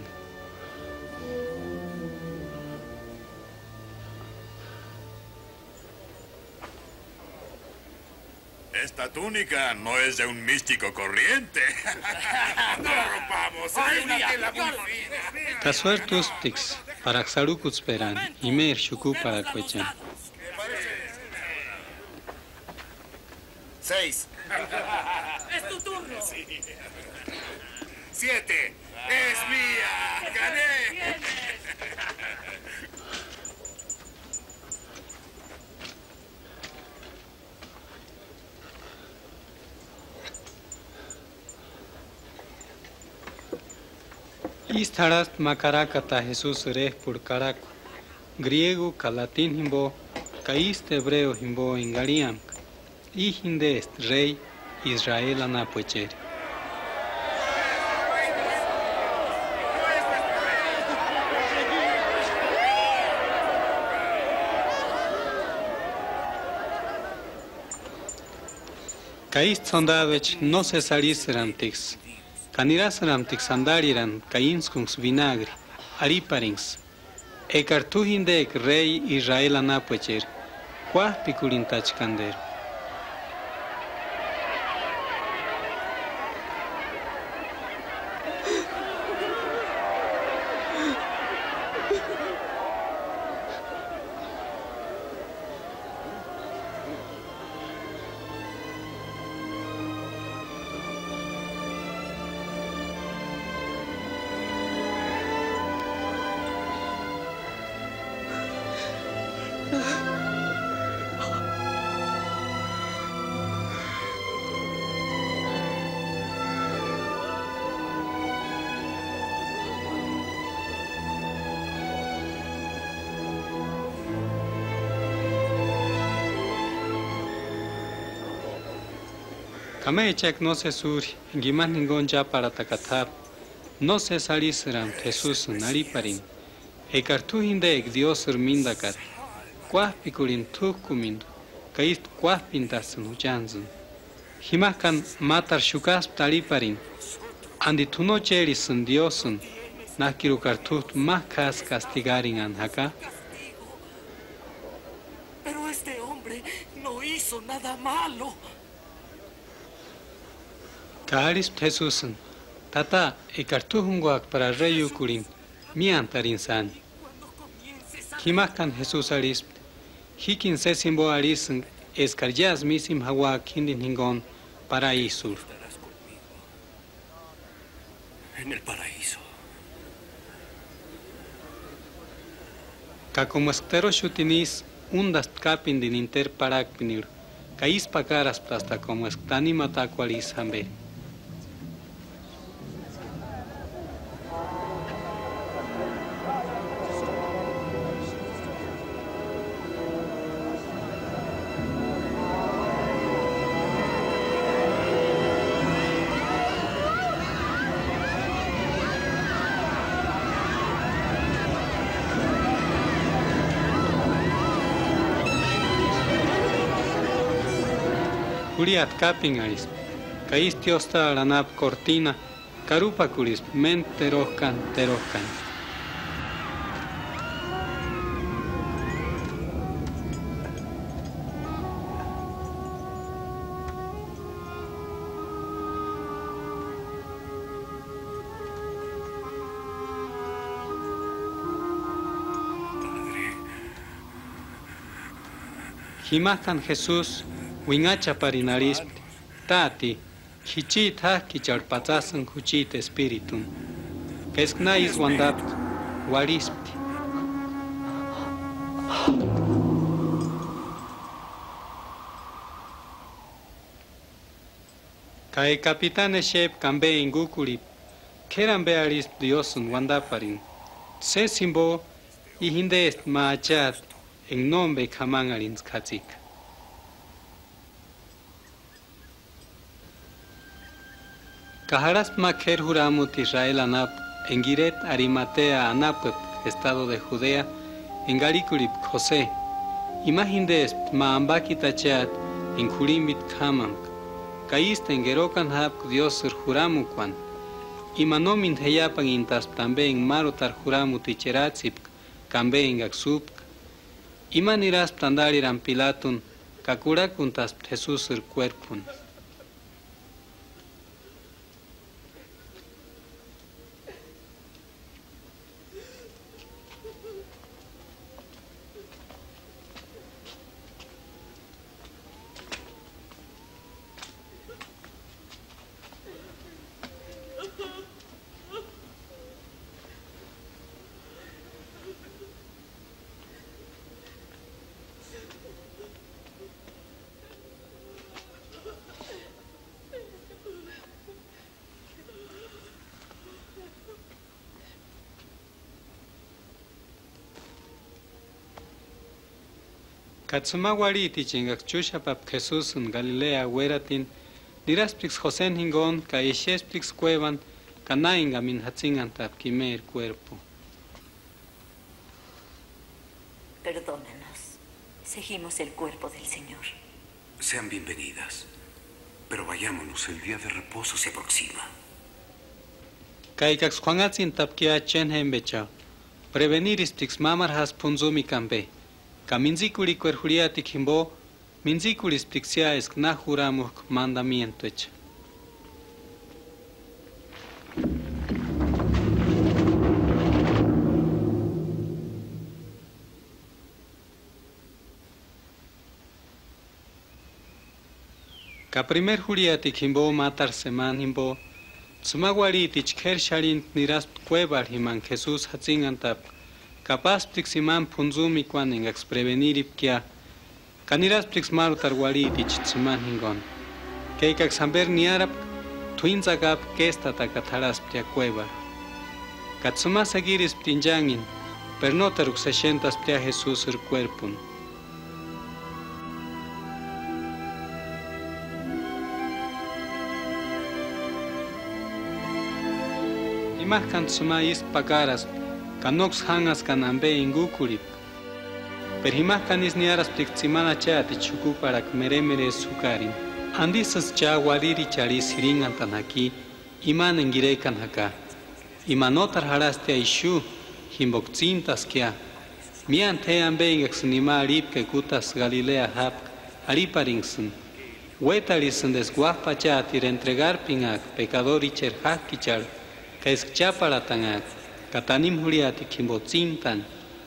Esta túnica no es de un místico corriente. ¡No la rompamos! ¡Es una tela muy fina! Tasuertusptix, para xarukuts peran, imer shuku para cuechan. Seis. ¡Es tu turno! Sí. Siete. ¡Es mía! ¡Gané! Istarast macarakata Jesús reh por caraco. Griego, calatín himbo, caíste hebreo himbo ingariam. Hijinde est rey Israel anapuecher. Caíst sondavech no se salís ramtix. Caniras ramtix andariran caínskungs vinagre, ariparings. Ecartujindek rey Israel anapuecher. Cuah piculintach cander. Kame echak no se suri, giman ningon ya para takatab, no se salisram Jesús nariparin, e cartujinde ek Dios hermindakat, cuah piculin tukumindo, caist cuah pintas nujanzun. Himakan matar shukas taliparin, andi tu no cherisun Diosun, nakiru cartut makas castigarin anhaka. Pero este hombre no hizo nada malo. Karis Jesusun, tata e cartujunguak para reyu kurin, miantarin san. Himakan Jesús arisp, hikin se simbo arisun, escarjas misim hawa kindin hingon para isur. En el paraíso. Ka como estero shutinis, undas kapin din inter parak pinir, kais pakaras plasta como estani matakualis hambe. Juriat capin aris. Caistiosta aranap cortina. Carupa curis men teroscan teroscan. Himakan Jesús, Wingacha parinaris, Tati, Hichit ha kicharpatzasan Huchit espiritum, Kesknais wandap, Warispti. Kai capitane shep cambe ingukuri, Keran bearis diosun wandaparin, Se simbo, y hindest maachat, en nombre kamangarins katzik. Kaharas maker huramut Israel anap, en Giret Arimatea anapep, estado de Judea, en Garikurip José, imagindes maambaki tachat, en Jurimit kamam, caíste en Gerokan hap diosur huramuquan, imanomin heyapan intas tambe en marotar huramut icheratzip, cambe en Gaxup, Iman irás tandariran Pilatun, kakurakuntas Jesús el cuerpun. Katsumawari tichingak chushapap Jesús en Galilea hueratin, dirasplix José hingon, ka ishesplix cuevan, kanainga min hatzingantap quime el cuerpo. Perdónanos, seguimos el cuerpo del Señor. Sean bienvenidas, pero vayámonos, el día de reposo se aproxima. Kaikax Juanatzin tapkia chen hembecha, preveniris plix mamar has punzumi cambe. Kaminzikuri cuerjuriati kimbo, minzikuris plixia es knahuramuch mandamiento hecha. Ka primer juriati kimbo matar seman himbo, tsumawari tichker sharin niras cuevar himan Jesús hatzingantap, capaz plix imam punzumi kwan en exprevenir ipkia, caniras plix maru tarwari tich tsuman hingon, keikak samber niarap, tuinzagap kesta takataras plia cuevar. Katsuma seguiris ptinjangin, per no teruk seshentas plia Jesús el cuerpun. Imahkan tsuma is pagaras, Kanox hangas kanambe ingukurip. Perhimahkan is niaras pliktzimana chati chukuparak meremere sukarin. Andisas cha wariri charis hiringan tanaki, iman engirekan haka. Imanotar haraste aishu, himbokzintas kia. Mian tean bengaxnima arip que kutas Galilea hap, ariparingsun. Wetarisun desguapa chati entregar pingak, pecador icher hakichar, que es chaparatangak. Katanim huriati kimbotzintan.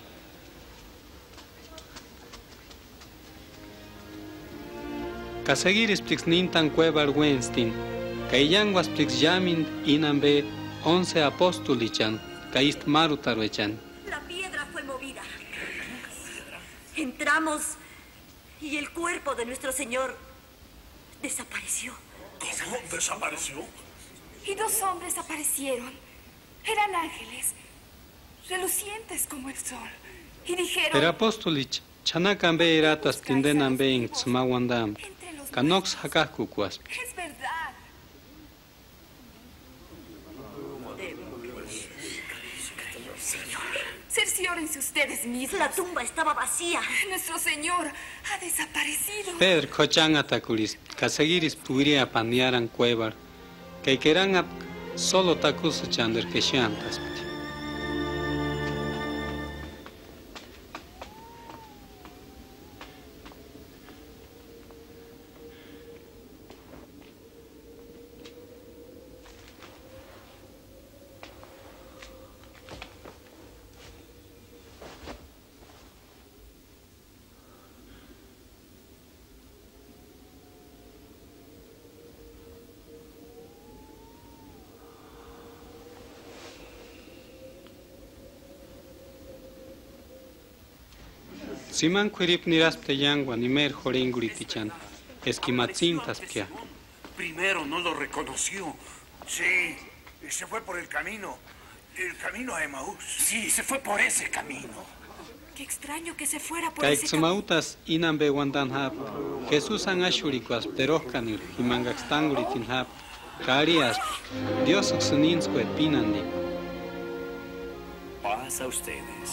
Kasegiris plix nintan cuevar wenstin, kaiyanguas plix yamin inambe once apostolichan, kaist marutaruechan. La piedra fue movida. Entramos y el cuerpo de nuestro Señor desapareció. ¿Cómo desapareció? Y dos hombres aparecieron. Eran ángeles, relucientes como el sol. Y dijeron... Pero apostolich, chanakambe iratas tindenambe in tzmawandam, kanox hakakukuas. Es verdad. Cercioren Examínense ustedes mismos. La tumba estaba vacía. Nuestro Señor ha desaparecido. Pedro Kochang atakulis, kasegiris puiria pandiaran cuevar, que queran solo takus chander que shantas. Siman Quirip Niraspte Yangua, Nimer Joringuritichan, Esquimatzintas Pia. Primero no lo reconoció. Sí, se fue por el camino. El camino a Emaús. Sí, se fue por ese camino. Qué extraño que se fuera por ese camino. Kaiksumautas Inambe Wandanhap, Jesús Angashurikuas, Peroscanil, Himangaxtanguritinhap, Carias, Dios Oxuninsque Pinandi. Paz a ustedes.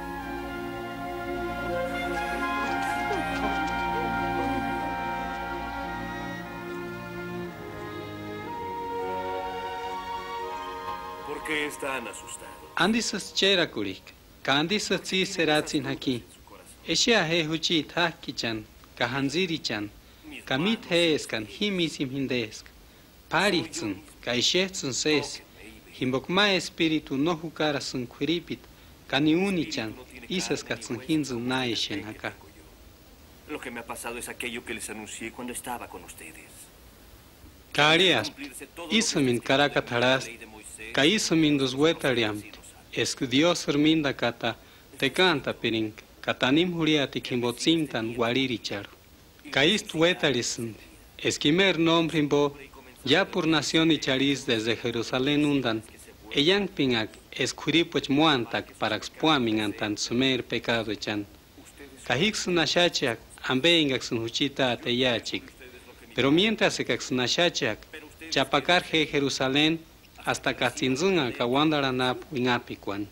¿Por qué están asustados? Andisas Cherakurik, Kandisas Si Seratzin Haki, Eshia He Huchi Tahkichan, Kahanzirichan, Kamit Heeskan, Himisim Hindesk, Paritzun, Kaishetsun Ses, Himbokma Espíritu no Hukarasun Quiripit, Kaniunichan, Isaskatsun Hinzun Naishen Haka. Lo que me ha pasado es aquello que les anuncié cuando estaba con ustedes. Karias, Isamin Karakataras, Kaisamin dos Wetariam, Esk Dios Herminda Kata, Te canta Piring, Katanim Huriatik Himbotzintan Waririchar. Kaist Wetarisin, Esquimer Nombrimbo, ya por nación y charis desde Jerusalén undan, Eyang Pingak, Escuripoch Muantak para expuamin antan sumer pecado echan. Kahiksun Ashachak, Ambeingaxun Huchita Ateyachik. Pero mientras que Xnashachak, Chapacar je Jerusalén, hasta Katzinzunga, Kawandaranap, Winapikwan.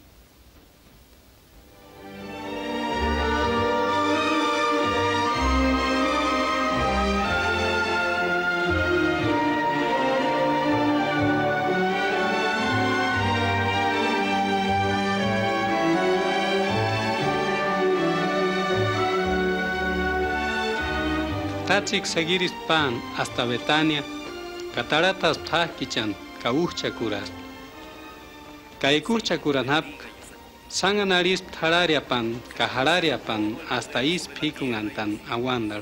Tatsik seguiris pan hasta Betania, Cataratas Tahkichan, Kauchakuras. Kaikuchakuranap, Sanganaris Tarariapan, Kaharariapan, hasta Is Pikunantan, Awandar.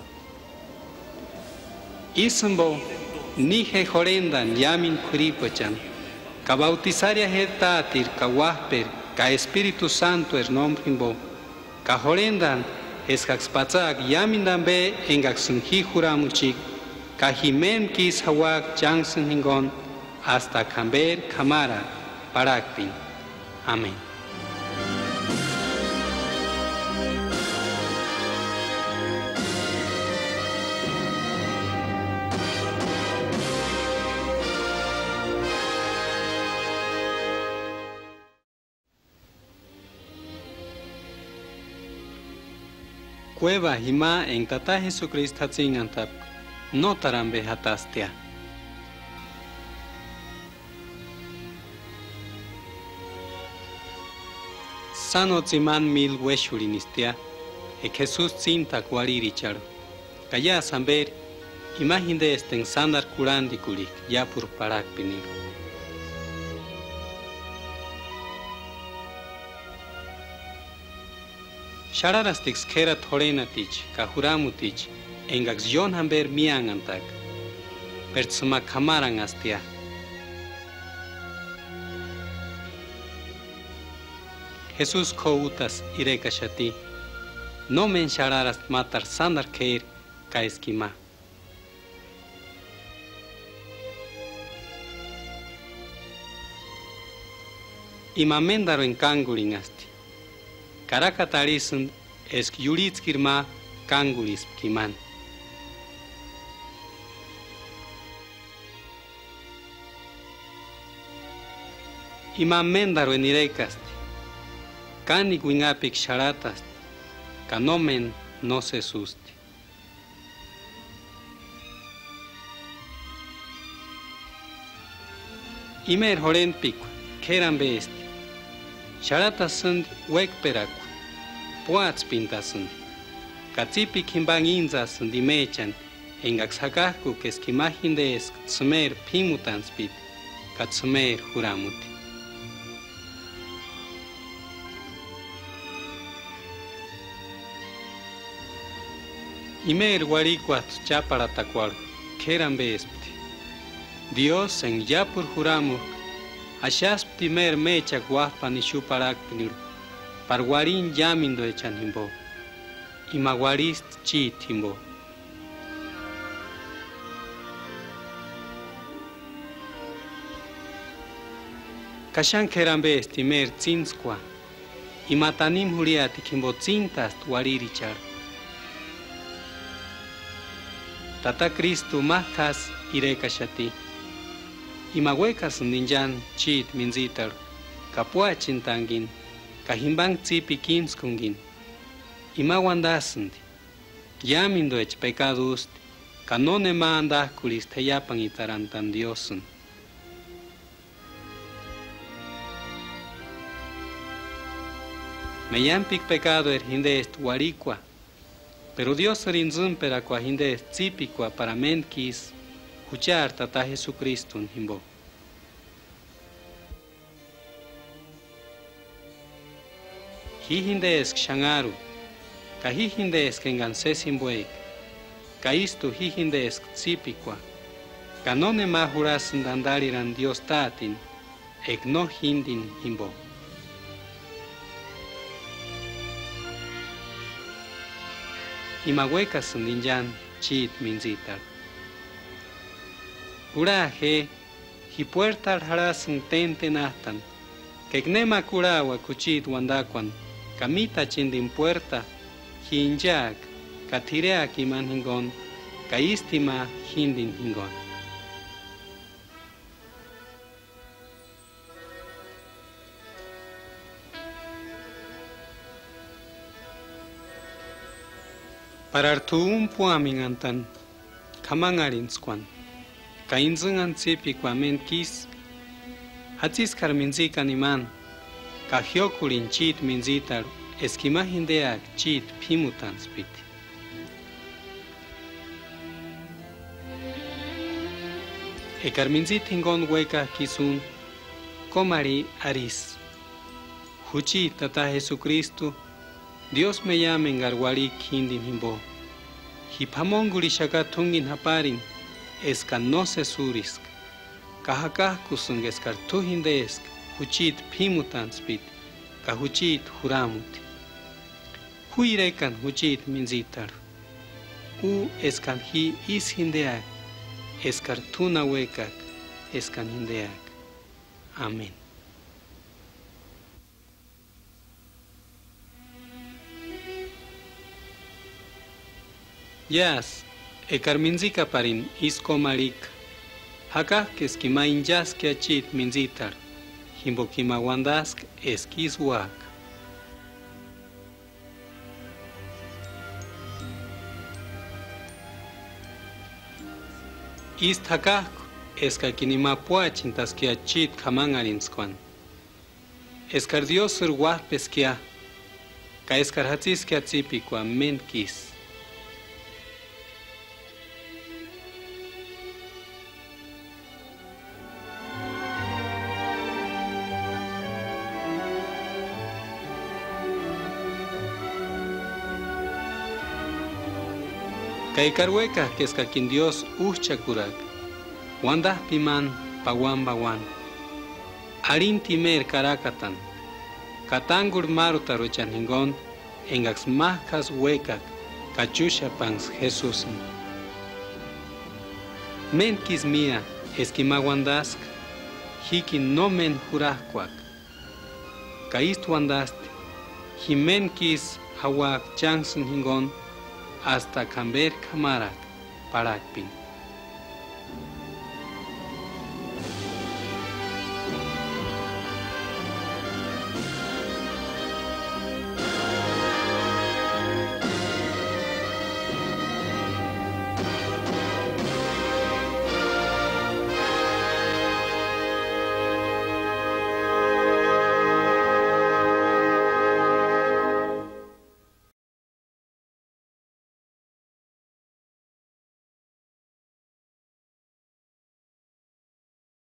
Isambo, Nije Jorendan, Yamin Kuripochan, Kabautizaria Hetatir, Kawahper, Ka Espíritu Santo es nombrimbo, Kajorendan, Escaxpatzak Yamindambe Engaxun Hijuramuchik, Kajimen Kis Hawak Jangsun Hingon, hasta Camber Kamara, Parakpin. Amén. Cueva hima en tata Jesucristo hatzingantap, no tarambe hatastia. Sano tziman mil hueshulinistia, e Jesús cinta cuaririchar. Kaya samber, imagen de este en sandar curandikulik, ya por parak pinir. Shararastix kera thorenatich, kahuramutich, engax yon hamber miangantak. Pertsuma kamarangastia. Jesús koutas irekashati. No men shararast matar sandar keir kaeskima. Imamendaro en kanguringasti. Karakatarisun esk yuritskirma kanguris kiman. Imamendaro en irekasti. Cani guinapik sharatas, canomen no se suste. Imer horen pico, keran besti. Sharatas sunt wek peraku, puats pintasund. Katsipi kimbang inzas sunt imechan, engaxakaku keskimahindes tsumer pimutanspit, katsumer huramuti. Imer guaricuat chaparatacuar, keran bespti. Dios en yapur juramu, ashaspti mer mecha guapan y chuparakpinur, parguarin yamindo echan himbo, y maguarist chit himbo. Kashan keran besti mer tzinskwa, y matanim huriati himbo tzintast guaririchar. Tata Cristo mahkas irekashati. Imahuecas ninjan chit minzitar, kapuachintangin, kahimbang tzipi kinskungin. Imawandasandi, yamindo ech pecadust, canone manda culis teyapan itarantan diosun. Meyampik pecado er hindest warikwa, pero Dios rinzun pera kwa hindest tzipikwa para menkis, Huchar tata Jesucristo himbo. Hihindesk shangaru, ka hihindesk engansesimbuek, ka istu hihindesk tzipikwa, ka none mahuras dandariran Dios tatin, ek no hindin himbo. Imahuecas ninjan chit minzitar. Uraje, hi puerta harasan tente nahtan, que gnema curawa cuchit wandacuan, camita chindin puerta, hi injak, katireak iman hingon, ka istima hindin hingon. Parartuum puamingantan, kamangarinsquan. Kainzungan tzipikwa menkis, hatziskar minzikan iman, kahiokulin chit minzitar, eskimahindeak chit pimutanspit. Ekar minzit hingon hueca kisun, komari aris. Huchi tata Jesucristo, Dios me llame en garwarik hindin himbo. Hipamonguli shakatungin haparin, esca no se surisk, kahakah kusung eskar tuhindesk, huchit pimutanspit, kahuchit huramuti. Huirekan huchit minzitar, u eskan hi is hindeak, eskar tuna wekak, eskan hindeak. Amén. Yas, ekar minzika parin isko marik, haka keskima injas que achit minzitar, himbokima wandask eskis wak. Ist haka eska kinima puachintas que achit kamangarinskuan. Eskar diosur wahpeskia, ka eskar hatzis que atzipikwa menkis. Kaikarhueca que es quien Dios uchakurak, wanda piman pawan bawan, arin timer karakatan, katangur maruta rochanhingon, engax mahkas huecak, kachusha pans Jesús. Menkis mía esquimawandask, hiki no men jurahkuak, kaist wandaste, himenkis hawak chansen hingon, hasta camber camarak parakpin.